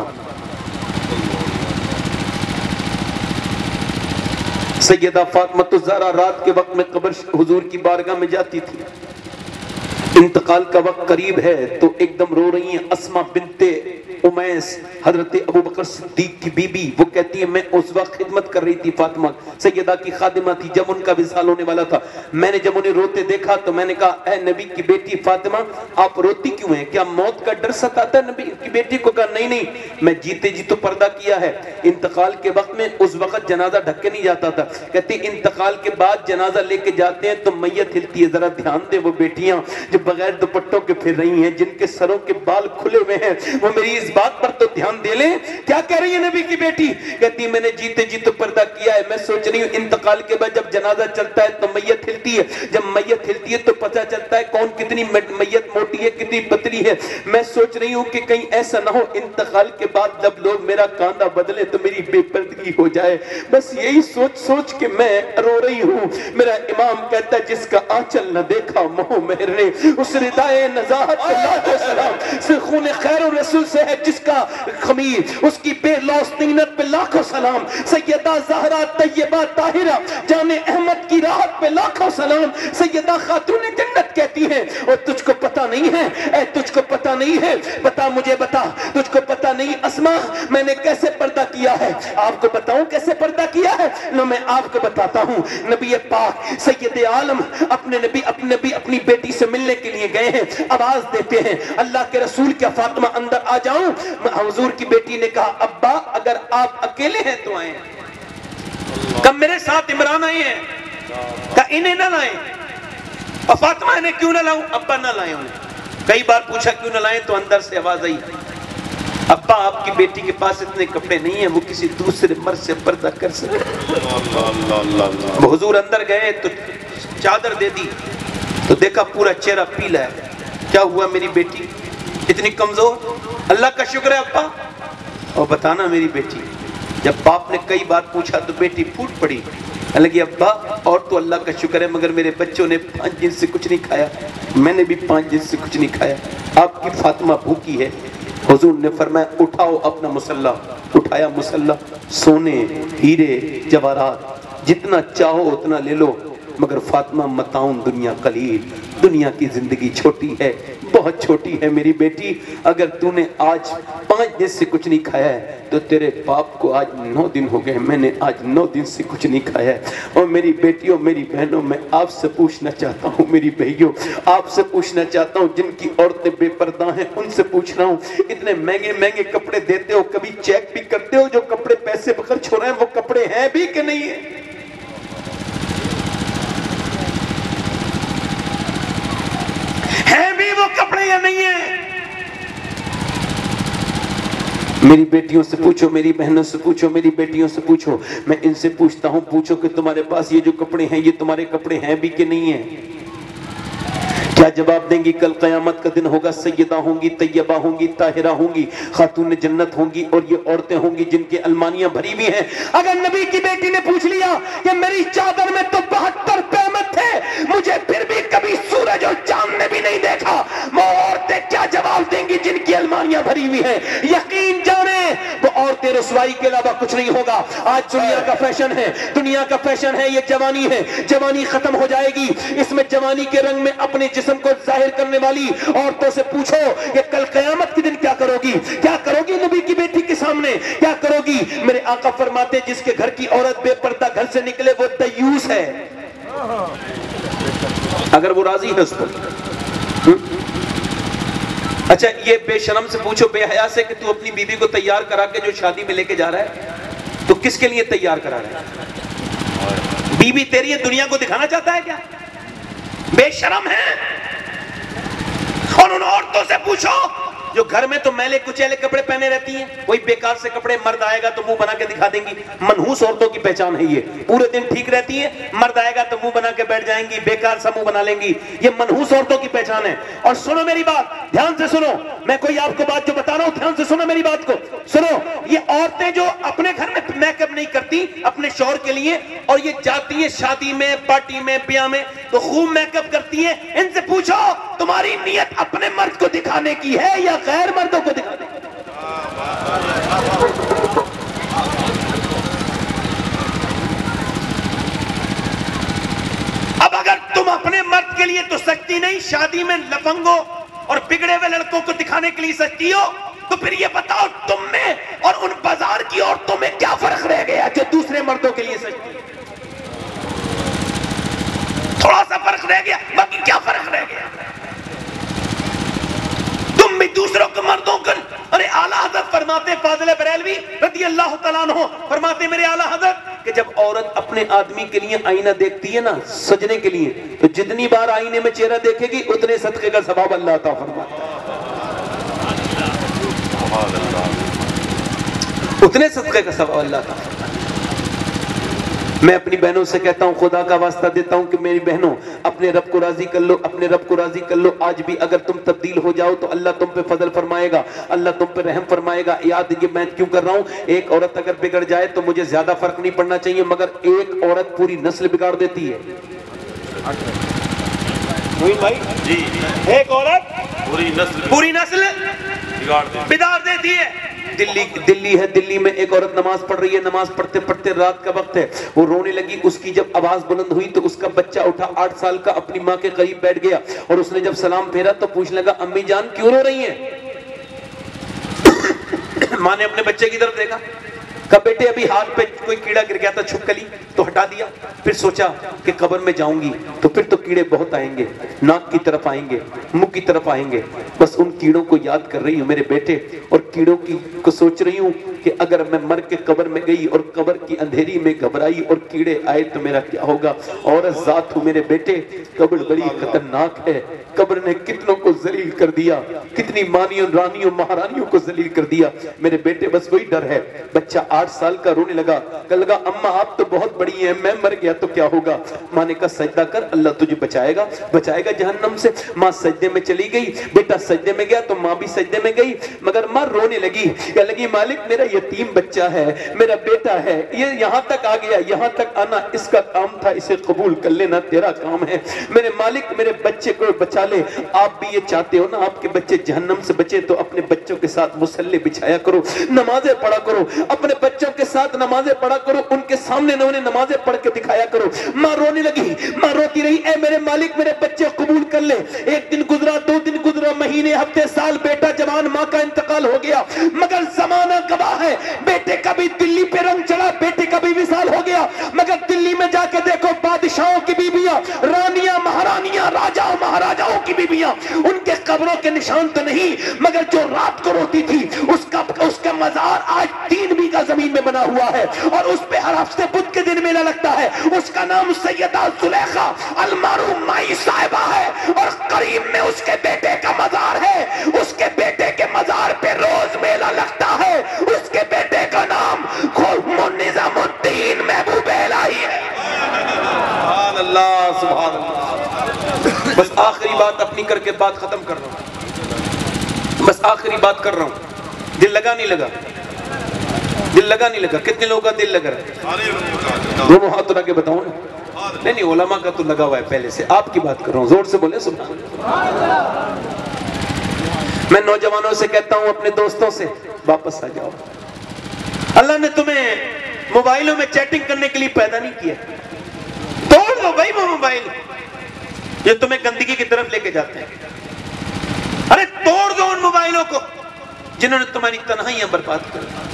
سیدہ فاطمہ تو زہرا رات کے وقت میں قبر حضور کی بارگاہ میں جاتی تھی، انتقال کا وقت قریب ہے تو ایک دم رو رہی ہیں۔ اسما بنت امیس حضرت ابو بکر صدیق کی بی بی، وہ کہتی ہے میں اس وقت خدمت کر رہی تھی، فاطمہ سیدہ کی خادمہ تھی جب ان کا وصال ہونے والا تھا۔ میں نے جب انہیں روتے دیکھا تو میں نے کہا اے نبی کی بیٹی فاطمہ آپ روتی کیوں ہیں؟ کیا موت کا ڈر ستاتا ہے؟ نبی کی بیٹی کو کہا نہیں نہیں، میں جیتے جی تو پردہ کیا ہے، انتقال کے وقت میں اس وقت جنازہ ڈھک کے نہیں جاتا تھا۔ کہتی انتقال کے بعد جنازہ لے کے جاتے ہیں تو میت ہلتی ہے، ذرا دھیان دیں وہ بیٹیاں جو بغیر دوپٹوں کے پھر رہی ہیں، جن کے سروں کے بال کھلے ہوئے ہیں، وہ میری اس بات پر تو دھیان دے لیں۔ کیا کہہ رہی ہے نبی کی بیٹی؟ کہتی میں نے جیتے جی تو پردہ کیا ہے، میں سوچ رہی ہوں انتقال کے بعد جب جنازہ چلتا ہے تو میت ہلتی ہے، جب میت ہلتی ہے تو پتہ چلتا ہے کون کتنی میت موٹی ہے کتنی پتلی ہے، میں سوچ رہی ہوں کہ کہیں ایسا نہ ہو انتقال کے بعد جب لوگ میرا کاندھا بدلے تو میری بے پردگی ہو جائے۔ بس یہی سوچ سوچ کے میں رو رہی ہوں۔ میرا امام کہتا ہے جس کا آنچل نہ دیکھا موہ مہر نے، اس ردائے نزاہت پہ لاکھوں سلام، سے خون خیر و رسول سے ہے جس کا خمیر، اس کی بے لوس طینت پہ لاکھوں سلام، سیدہ زہرا طیبہ طاہرہ جان احمد کی راحت پہ لاکھوں سلام، سیدہ خاتون جنت کہتی ہے اور تجھ کو پتہ نہیں ہے، اے تجھ کو پتہ نہیں ہے، بتا مجھے بتا تجھ کو پتہ نہیں اسما میں نے کیسے پردہ کیا ہے؟ آپ کو بتاؤں کیسے پردہ کیا ہے؟ نہ میں آپ کو بتاتا ہوں۔ نبی پاک سید عالم اپنے نبی اپنے نبی اپنی بیٹی سے ملنے کے لیے گئے ہیں، آواز دیتے ہیں اللہ کے رسول کیا فاطمہ اندر آ جاؤں؟ حضور کی بیٹی نے کہا ابا اگر آپ اکیلے ہیں تو آئیں۔ کہا میرے ساتھ عمران آئے ہیں، کہا انہیں نہ لائیں۔ اور فاطمہ نے کیوں نہ لاؤں؟ ابا نہ لائیں انہیں۔ کئی بار پوچھا کیوں نہ لائیں تو اندر سے آواز آئی ابا آپ کی بیٹی کے پاس اتنے کپڑے نہیں ہیں وہ کسی دوسرے مرد سے پردہ کر سکے. وہ حضور اندر گئے تو چادر دے دی تو دیکھا پورا چہرہ پیلا ہے. کیا ہوا میری بیٹی اتنی کمزور؟ اللہ کا شکر ہے ابا. اور بتانا میری بیٹی. جب باپ نے کئی بار پوچھا تو بیٹی پھوٹ پڑی. لگی ابا اور تو اللہ کا شکر ہے مگر میرے بچوں نے پانچ دن سے کچھ نہیں کھایا, میں نے بھی پانچ دن سے کچھ نہیں کھایا, آپ کی فاطمہ بھوکی ہے. حضور نے فرمایا اٹھاؤ اپنا مصلہ. اٹھایا مصلہ, سونے ہیرے جواہرات جتنا چاہو اتنا لے لو, مگر فاطمہ متاؤن دنیا قلیل, دنیا کی زندگی چھوٹی ہے, بہت چھوٹی ہے میری بیٹی. اگر تو نے آج پانچ دن سے کچھ نہیں کھایا ہے تو تیرے باپ کو آج نو دن ہو گئے, میں نے آج نو دن سے کچھ نہیں کھایا ہے. اور میری بیٹیوں میری بہنوں میں آپ سے پوچھنا چاہتا ہوں, میری بھائیوں آپ سے پوچھنا چاہتا ہوں, جن کی عورتیں بے پردہ ہیں ان سے پوچھ رہا ہوں, اتنے مہنگے مہنگے کپڑے دیتے ہو, کبھی چیک بھی کرتے ہو جو کپڑے پیسے خرچ ہو رہے ہیں وہ کپڑے ہیں بھی کہ نہیں ہیں؟ ہیں بھی وہ کپڑے یا نہیں ہیں؟ میری بیٹیوں سے پوچھو, میری بہنوں سے پوچھو, میری بیٹیوں سے پوچھو. میں ان سے پوچھتا ہوں پوچھو کہ تمہارے پاس یہ جو کپڑے ہیں یہ تمہارے کپڑے ہیں بھی کہ نہیں ہیں؟ کیا جواب دیں گی؟ کل قیامت کا دن ہوگا, سیدہ ہوں گی, طیبہ ہوں گی, طاہرہ ہوں گی, خاتون جنت ہوں گی, اور یہ عورتیں ہوں گی جن کی المانیاں بھری ہوئی ہیں. اگر نبی کی بیٹی نے پوچھ لیا کہ میری چادر میں تو بہتر قیامت تھے, مجھے پھر بھی کبھی سورج اور چاند نے بھی نہیں دیکھا, وہ عورتیں کیا جواب دیں گی جن کی المانیاں بھری ہوئی ہیں؟ یقین جانیں وہ عورتیں رسوائی کے علاوہ کچھ نہیں ہوگا. آج دنیا کا فیشن ہے, دنیا کا فیشن ہے یہ جوانی ہے, جوانی ختم ہو جائے گی. اس میں جوانی کے رنگ میں اپنے جسم کو ظاہر کرنے والی عورتوں سے پوچھو کہ کل قیامت کے دن کیا کرو گی, کیا کرو گی نبی کی بیٹی کے سامنے, کیا کرو گی؟ میرے آقا فرماتے جس کے گھر کی عورت بے پردہ گھر سے نکلے وہ دیوس ہے, اگر وہ راضی ہے اس پر. اچھا یہ بے شرم سے پوچھو, بے حیا سے, کہ تو اپنی بیوی کو تیار کرا کے جو شادی میں لے کے جا رہا ہے تو کس کے لیے تیار کرا رہا ہے؟ بیوی تیری ہے دنیا کو دکھانا چاہتا ہے کیا؟ بے شرم ہے. اور ان عورتوں سے پوچھو جو گھر میں تو میلے کچیلے کپڑے پہنے رہتی ہیں, کوئی بیکار سے کپڑے, مرد آئے گا تو منہ بنا کے دکھا دیں گی. منحوس عورتوں کی پہچان ہے یہ, پورے دن ٹھیک رہتی ہیں, مرد آئے گا تو منہ بنا کے بیٹھ جائیں گی, بیکار سا منہ بنا لیں گی. یہ منحوس عورتوں کی پہچان ہے. اور سنو میری بات, دھیان سے سنو, میں کوئی آپ کو بات جو بتا رہا ہوں دھیان سے سنو میری بات کو سنو. یہ عورتیں جو اپنے گھر میں میک اپ نہیں کرتی اپنے شوہر کے لیے, اور یہ جاتی ہیں شادی میں, پارٹی میں, بیاہ میں تو خوب میک اپ کرتی ہیں, ان سے پوچھو تمہاری نیت اپنے مرد کو دکھانے کی ہے یا غیر مردوں کو دکھانے کی؟ اب اگر تم اپنے مرد کے لیے تو سچتی نہیں, شادی میں لفنگوں اور بگڑے ہوئے لڑکوں کو دکھانے کے لیے سچتی ہو, تو پھر یہ بتاؤ تم میں اور ان بازار کی عورتوں میں کیا فرق رہ گیا جو دوسرے مردوں کے لیے سچتی ہے؟ تھوڑا سا فرق رہ گیا, باقی کیا فرق رہ گیا؟ تم بھی دوسروں کو مردوں کو. ارے اعلیٰ حضرت فرماتے, فاضل بریلوی رضی اللہ تعالیٰ عنہ فرماتے میرے اعلیٰ حضرت کہ جب عورت اپنے آدمی کے لیے آئینہ دیکھتی ہے نا سجنے کے لیے, تو جتنی بار آئینے میں چہرہ دیکھے گی اتنے صدقے کا ثواب اللہ عطا فرماتا ہے, اتنے صدقے کا ثواب اللہ عطا فرماتا ہے. میں اپنی بہنوں سے کہتا ہوں, خدا کا واسطہ دیتا ہوں کہ میری بہنوں اپنے رب کو راضی کر لو, اپنے رب کو راضی کر لو. آج بھی اگر تم تبدیل ہو جاؤ تو اللہ تم پہ فضل فرمائے گا, اللہ تم پہ رحم فرمائے گا. یاد یہ میں کیوں کر رہا ہوں, ایک عورت اگر بگڑ جائے تو مجھے زیادہ فرق نہیں پڑنا چاہیے, مگر ایک عورت پوری نسل بگاڑ دیتی ہے. جی ایک عورت پوری نسل پوری نسل بگاڑ دیتی ہے. دلی دلی ہے, دلی میں ایک عورت نماز پڑھ رہی ہے, نماز پڑھتے پڑھتے رات کا وقت ہے, وہ رونے لگی. اس کی جب آواز بلند ہوئی تو اس کا بچہ اٹھا, آٹھ سال کا, اپنی ماں کے قریب بیٹھ گیا, اور اس نے جب سلام پھیرا تو پوچھنے لگا امی جان کیوں رو رہی ہیں؟ ماں نے اپنے بچے کی طرف دیکھا, کہا بیٹے ابھی ہاتھ پہ کوئی کیڑا گر گیا تھا چھپکلی تو ہٹا دیا, پھر سوچا کہ قبر میں جاؤں گی تو پھر تو کیڑے بہت آئیں گے, ناک کی طرف آئیں گے, منہ کی طرف آئیں گے, بس ان کیڑوں کو یاد کر رہی ہوں میرے بیٹے, اور کیڑوں کی کو سوچ رہی ہوں کہ اگر میں مر کے قبر میں گئی اور قبر کی اندھیری میں گھبرائی اور کیڑے آئے تو میرا کیا ہوگا؟ عورت ذات ہوں میرے بیٹے، قبر بڑی خطرناک ہے، قبر نے کتنوں کو ذلیل کر دیا، کتنی مانیوں رانیوں مہارانیوں کو ذلیل کر دیا میرے بیٹے، بس وہی ڈر ہے۔ بچہ آٹھ سال کا رونے لگا، کہنے لگا اماں آپ تو بہت بڑی ہیں، میں مر گیا تو کیا ہوگا؟ ماں نے کہا سجدہ کر، اللہ تجھے بچائے گا، بچائے گا جہنم سے۔ ماں سجدے میں چلی گئی، بیٹا سجدے میں گیا تو ماں بھی سجدے میں گئی، مگر ماں رونے لگی، کہنے لگی مالک میرا یتیم بچہ ہے، میرا بیٹا ہے، یہ یہاں تک آ گیا، یہاں تک آنا اس کا کام تھا، اسے قبول کر لینا تیرا کام ہے، میرے مالک میرے بچے کو بچا لے۔ آپ بھی یہ چاہتے ہو نا آپ کے بچے جہنم سے بچے، تو اپنے بچوں کے ساتھ مصلی بچھایا کرو، نمازیں پڑھا کرو، اپنے بچوں کے ساتھ نمازیں پڑھا کرو، ان کے سامنے نہ انہیں نمازیں پڑھ کے دکھایا کرو۔ ماں رونے لگی، ماں روتی رہی، اے میرے مالک میرے بچے قبول کر لے۔ ایک دن گزرا، دو دن گزرا، مہینے، ہفتے، سال، بیٹا جوان، ماں کا انتقال ہو گیا، مگر زمانہ گواہ ہے بیٹے کا بھی دلی پہ رنگ چڑھا، بیٹے کا بھی وصال ہو گیا، مگر دلی میں جا کے دیکھو بادشاہوں کی بیویاں، رانیاں مہارانیاں، راجاؤں مہاراجاؤں کی بیویاں، ان کے قبروں کے نشان تو نہیں، مگر جو رات کو روتی تھی اس کا اس کا مزار آج تین بیگھہ زمین میں بنا ہوا ہے، اور اس پہ ہر ہفتے بدھ کے دن میلہ لگتا ہے، اس کا نام سیدہ زلیخا المعروف مائی صاحبہ ہے، اور قریب میں اس کے بیٹے کا مزار ہے، اس کے بیٹے کے مزار پہ روز میلہ لگتا ہے، اس کے بیٹے کا نام نظام الدین محبوب الہی ہے۔ سبحان اللہ سبحان اللہ۔ بس آخری بات اپنی کر کے بات ختم کر رہا ہوں، بس آخری بات کر رہا ہوں۔ دل لگا نہیں لگا؟ دل لگا نہیں لگا؟ کتنے لوگوں کا دل لگ رہا ہے؟ دونوں ہاتھ اٹھا کے بتاؤں نا۔ نہیں نہیں، علماء کا تو لگا ہوا ہے پہلے سے، آپ کی بات کر رہا ہوں، زور سے بولیں سبحان اللہ۔ میں نوجوانوں سے کہتا ہوں، اپنے دوستوں سے واپس آ جاؤ۔ اللہ نے تمہیں موبائلوں میں چیٹنگ کرنے کے لیے پیدا نہیں کیا، توڑ دو بھائی وہ موبائل جو تمہیں گندگی کی طرف لے کے جاتے ہیں، ارے توڑ دو ان موبائلوں کو جنہوں نے تمہاری تنہائیاں برباد کر دی،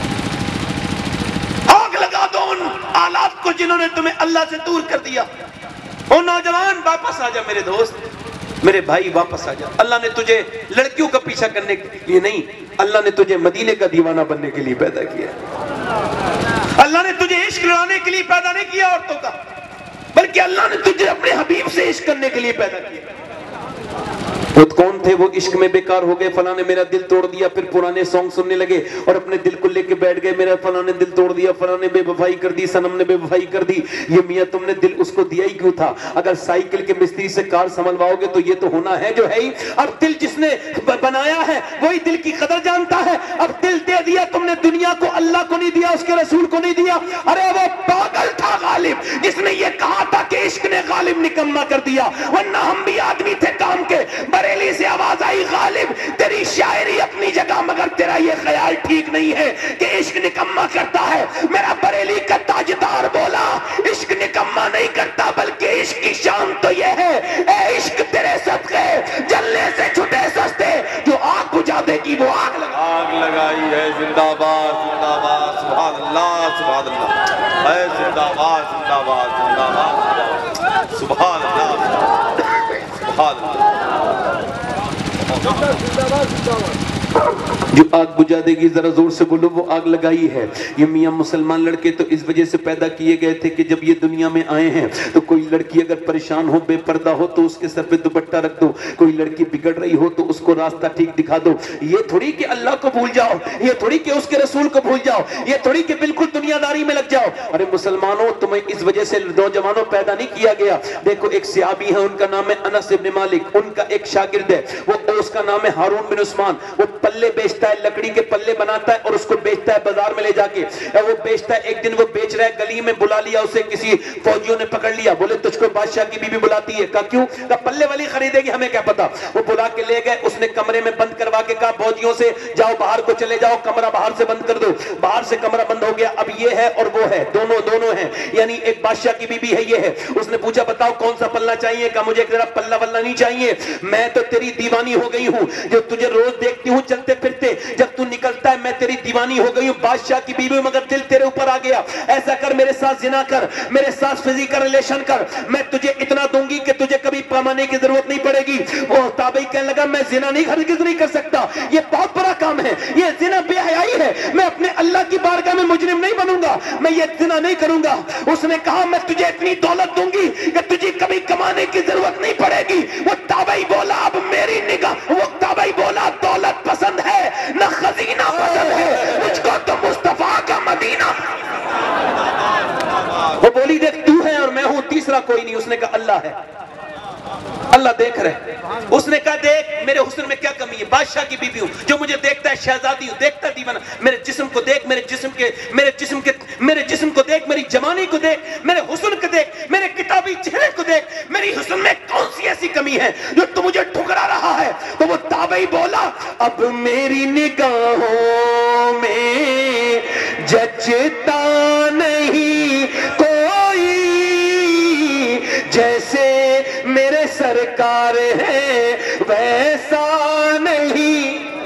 آگ لگا دو ان آلات کو جنہوں نے تمہیں اللہ سے دور کر دیا۔ او نوجوان واپس آ جا، میرے دوست میرے بھائی واپس آ جا۔ اللہ نے تجھے لڑکیوں کا پیچھا کرنے کے لیے نہیں، اللہ نے تجھے مدینے کا دیوانہ بننے کے لیے پیدا کیا۔ اللہ نے تجھے عشق لانے کے لیے پیدا نہیں کیا عورتوں کا، بلکہ اللہ نے تجھے اپنے حبیب سے عشق کرنے کے لیے پیدا کیا۔ خود کون تھے وہ عشق میں بیکار ہو گئے، فلاں نے میرا دل توڑ دیا، پھر پرانے سانگ سننے لگے اور اپنے دل کو لے کے بیٹھ گئے، میرا فلاں نے دل توڑ دیا، فلاں نے بے وفائی کر دی، صنم نے بے وفائی کر دی۔ یہ میاں تم نے دل اس کو دیا ہی کیوں تھا؟ اگر سائیکل کے مستری سے کار سنبھلواؤ گے تو یہ تو ہونا ہے جو ہے ہی۔ اب دل جس نے بنایا ہے وہی دل کی قدر جانتا ہے۔ اب دل دے دیا تم نے، دنیا کو، اللہ کو نہیں دیا، اس کے رسول کو نہیں دیا۔ ارے وہ پاگل تھا غالب جس نے یہ کہا تھا کہ عشق نے غالب نکما کر دیا، ورنہ ہم بھی آدمی تھے کام کے۔ بریلی سے آواز آئی، غالب تیری شاعری اپنی جگہ، مگر تیرا یہ خیال ٹھیک نہیں ہے کہ عشق نکما کرتا ہے۔ میرا بریلی کا تاجدار بولا عشق نکما نہیں کرتا، بلکہ عشق کی شان تو یہ ہے، اے عشق تیرے صدقے جلنے سے چھٹے سستے، جو آگ بجھا دے گی وہ آگ لگا آگ لگائی ہے، زندہ باد زندہ باد، سبحان اللہ سبحان اللہ، اے زندہ باد زندہ باد زندہ باد، سبحان اللہ سبحان اللہ۔ جو آگ بجھا دے گی، ذرا زور سے بولو، وہ آگ لگائی ہے۔ یہ میاں مسلمان لڑکے تو اس وجہ سے پیدا کیے گئے تھے کہ جب یہ دنیا میں آئے ہیں تو کوئی لڑکی اگر پریشان ہو، بے پردہ ہو تو اس کے سر پہ دوپٹہ رکھ دو، کوئی لڑکی بگڑ رہی ہو تو اس کو راستہ ٹھیک دکھا دو۔ یہ تھوڑی کہ اللہ کو بھول جاؤ، یہ تھوڑی کہ اس کے رسول کو بھول جاؤ، یہ تھوڑی کہ بالکل دنیا داری میں لگ جاؤ۔ ارے مسلمانوں، تمہیں اس وجہ سے نوجوانوں پیدا نہیں کیا گیا۔ دیکھو ایک صحابی ہے، ان کا نام ہے انس ابن مالک، ان کا ایک شاگرد ہے، وہ اس کا نام ہے ہارون بن عثمان، وہ پلے بیچتا ہے، لکڑی کے پلے بناتا ہے اور اس کو بیچتا ہے بازار میں لے جا کے۔ وہ بیچتا ہے، ایک دن وہ بیچ رہا ہے، گلی میں بلا لیا اسے، کسی فوجیوں نے پکڑ لیا، بولے تجھ کو بادشاہ کی بیوی بلاتی ہے؟ کہا کیوں؟ کہا پلے والی خریدے گی، ہمیں کیا پتا۔ وہ بلا کے لے گئے، اس نے کمرے میں بند کروا کے کہا فوجیوں سے جاؤ باہر کو چلے جاؤ، کمرہ باہر سے بند کر دو۔ باہر سے کمرہ بند ہو گیا، اب یہ ہے اور وہ ہے، دونوں دونوں ہیں، یعنی ایک بادشاہ کی بیوی ہے، یہ ہے۔ اس نے پوچھا بتاؤ کون سا پلہ چاہیے؟ کہا مجھے ذرا پلہ ولہ نہیں چاہیے، میں تو تیری دیوانی ہو گئی ہوں، جو تجھے روز دیکھتی ہوں चलते फिरते, जब तू निकलता है मैं तेरी दीवानी हो गई हूँ, बादशाह की बीवी मगर दिल तेरे ऊपर आ गया, ऐसा कर मेरे साथ जिना कर, मेरे साथ फिजिकल रिलेशन कर, मैं तुझे इतना दूंगी कि तुझे कभी कमाने की जरूरत नहीं पड़ेगी। वो ताबई कहने लगा मैं जिना नहीं हरगिज़ नहीं कर सकता, ये बहुत बड़ा काम है, ये जिना बेहयाई है, मैं अपने अल्लाह की बारगाह में मुजरिम नहीं बनूंगा, मैं ये जिना नहीं करूंगा। उसने कहा मैं तुझे इतनी दौलत दूंगी कि तुझे कभी कमाने की जरूरत नहीं पड़ेगी। वो ताबई बोला अब मेरी निगाह, वो ताबई बोला दौलत पसंद है ना खजीना पसंद है, मुझको तो मुस्तफा का मदीना। वो बोली देख तू है और मैं हूं, तीसरा कोई नहीं। उसने कहा अल्लाह है, अल्लाह देख रहे। उसने कहा देख मेरे हुस्न में क्या कमी है, बादशाह की बीवी हूं, जो मुझे देखता है शहजादी हूं, देखता दीवाना, मेरे जिस्म को देख, मेरे जिस्म के मेरे जिस्म के मेरे जिस्म को देख, मेरी जवानी को देख, मेरे हुस्न को देख, मेरे किताबी चेहरे को देख, मेरी हुस्न में कौन सी ऐसी कमी है जो तू मुझे ठुकरा रहा है। तो वो ताबई बोला अब मेरी निगाहों में जचता नहीं कोई, जैसे मेरे सरकार है वैसा नहीं।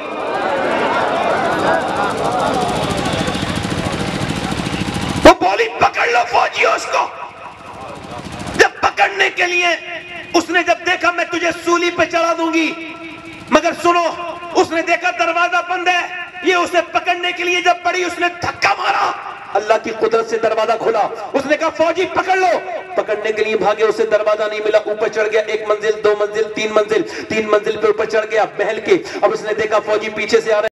वो बोली पकड़ लो फौजियों उसको। जब पकड़ने के लिए उसने जब देखा मैं तुझे सूली पे चढ़ा दूंगी, मगर सुनो उसने देखा दरवाजा बंद है, ये उसे पकड़ने के लिए जब पड़ी उसने धक्का मारा, अल्लाह की कुदरत से दरवाजा खुला। उसने कहा फौजी पकड़ लो, पकड़ने के लिए भागे, उसे दरवाजा नहीं मिला, ऊपर चढ़ गया, एक मंजिल दो मंजिल तीन मंजिल तीन मंजिल पे ऊपर चढ़ गया महल के। अब उसने देखा फौजी पीछे से आ रहे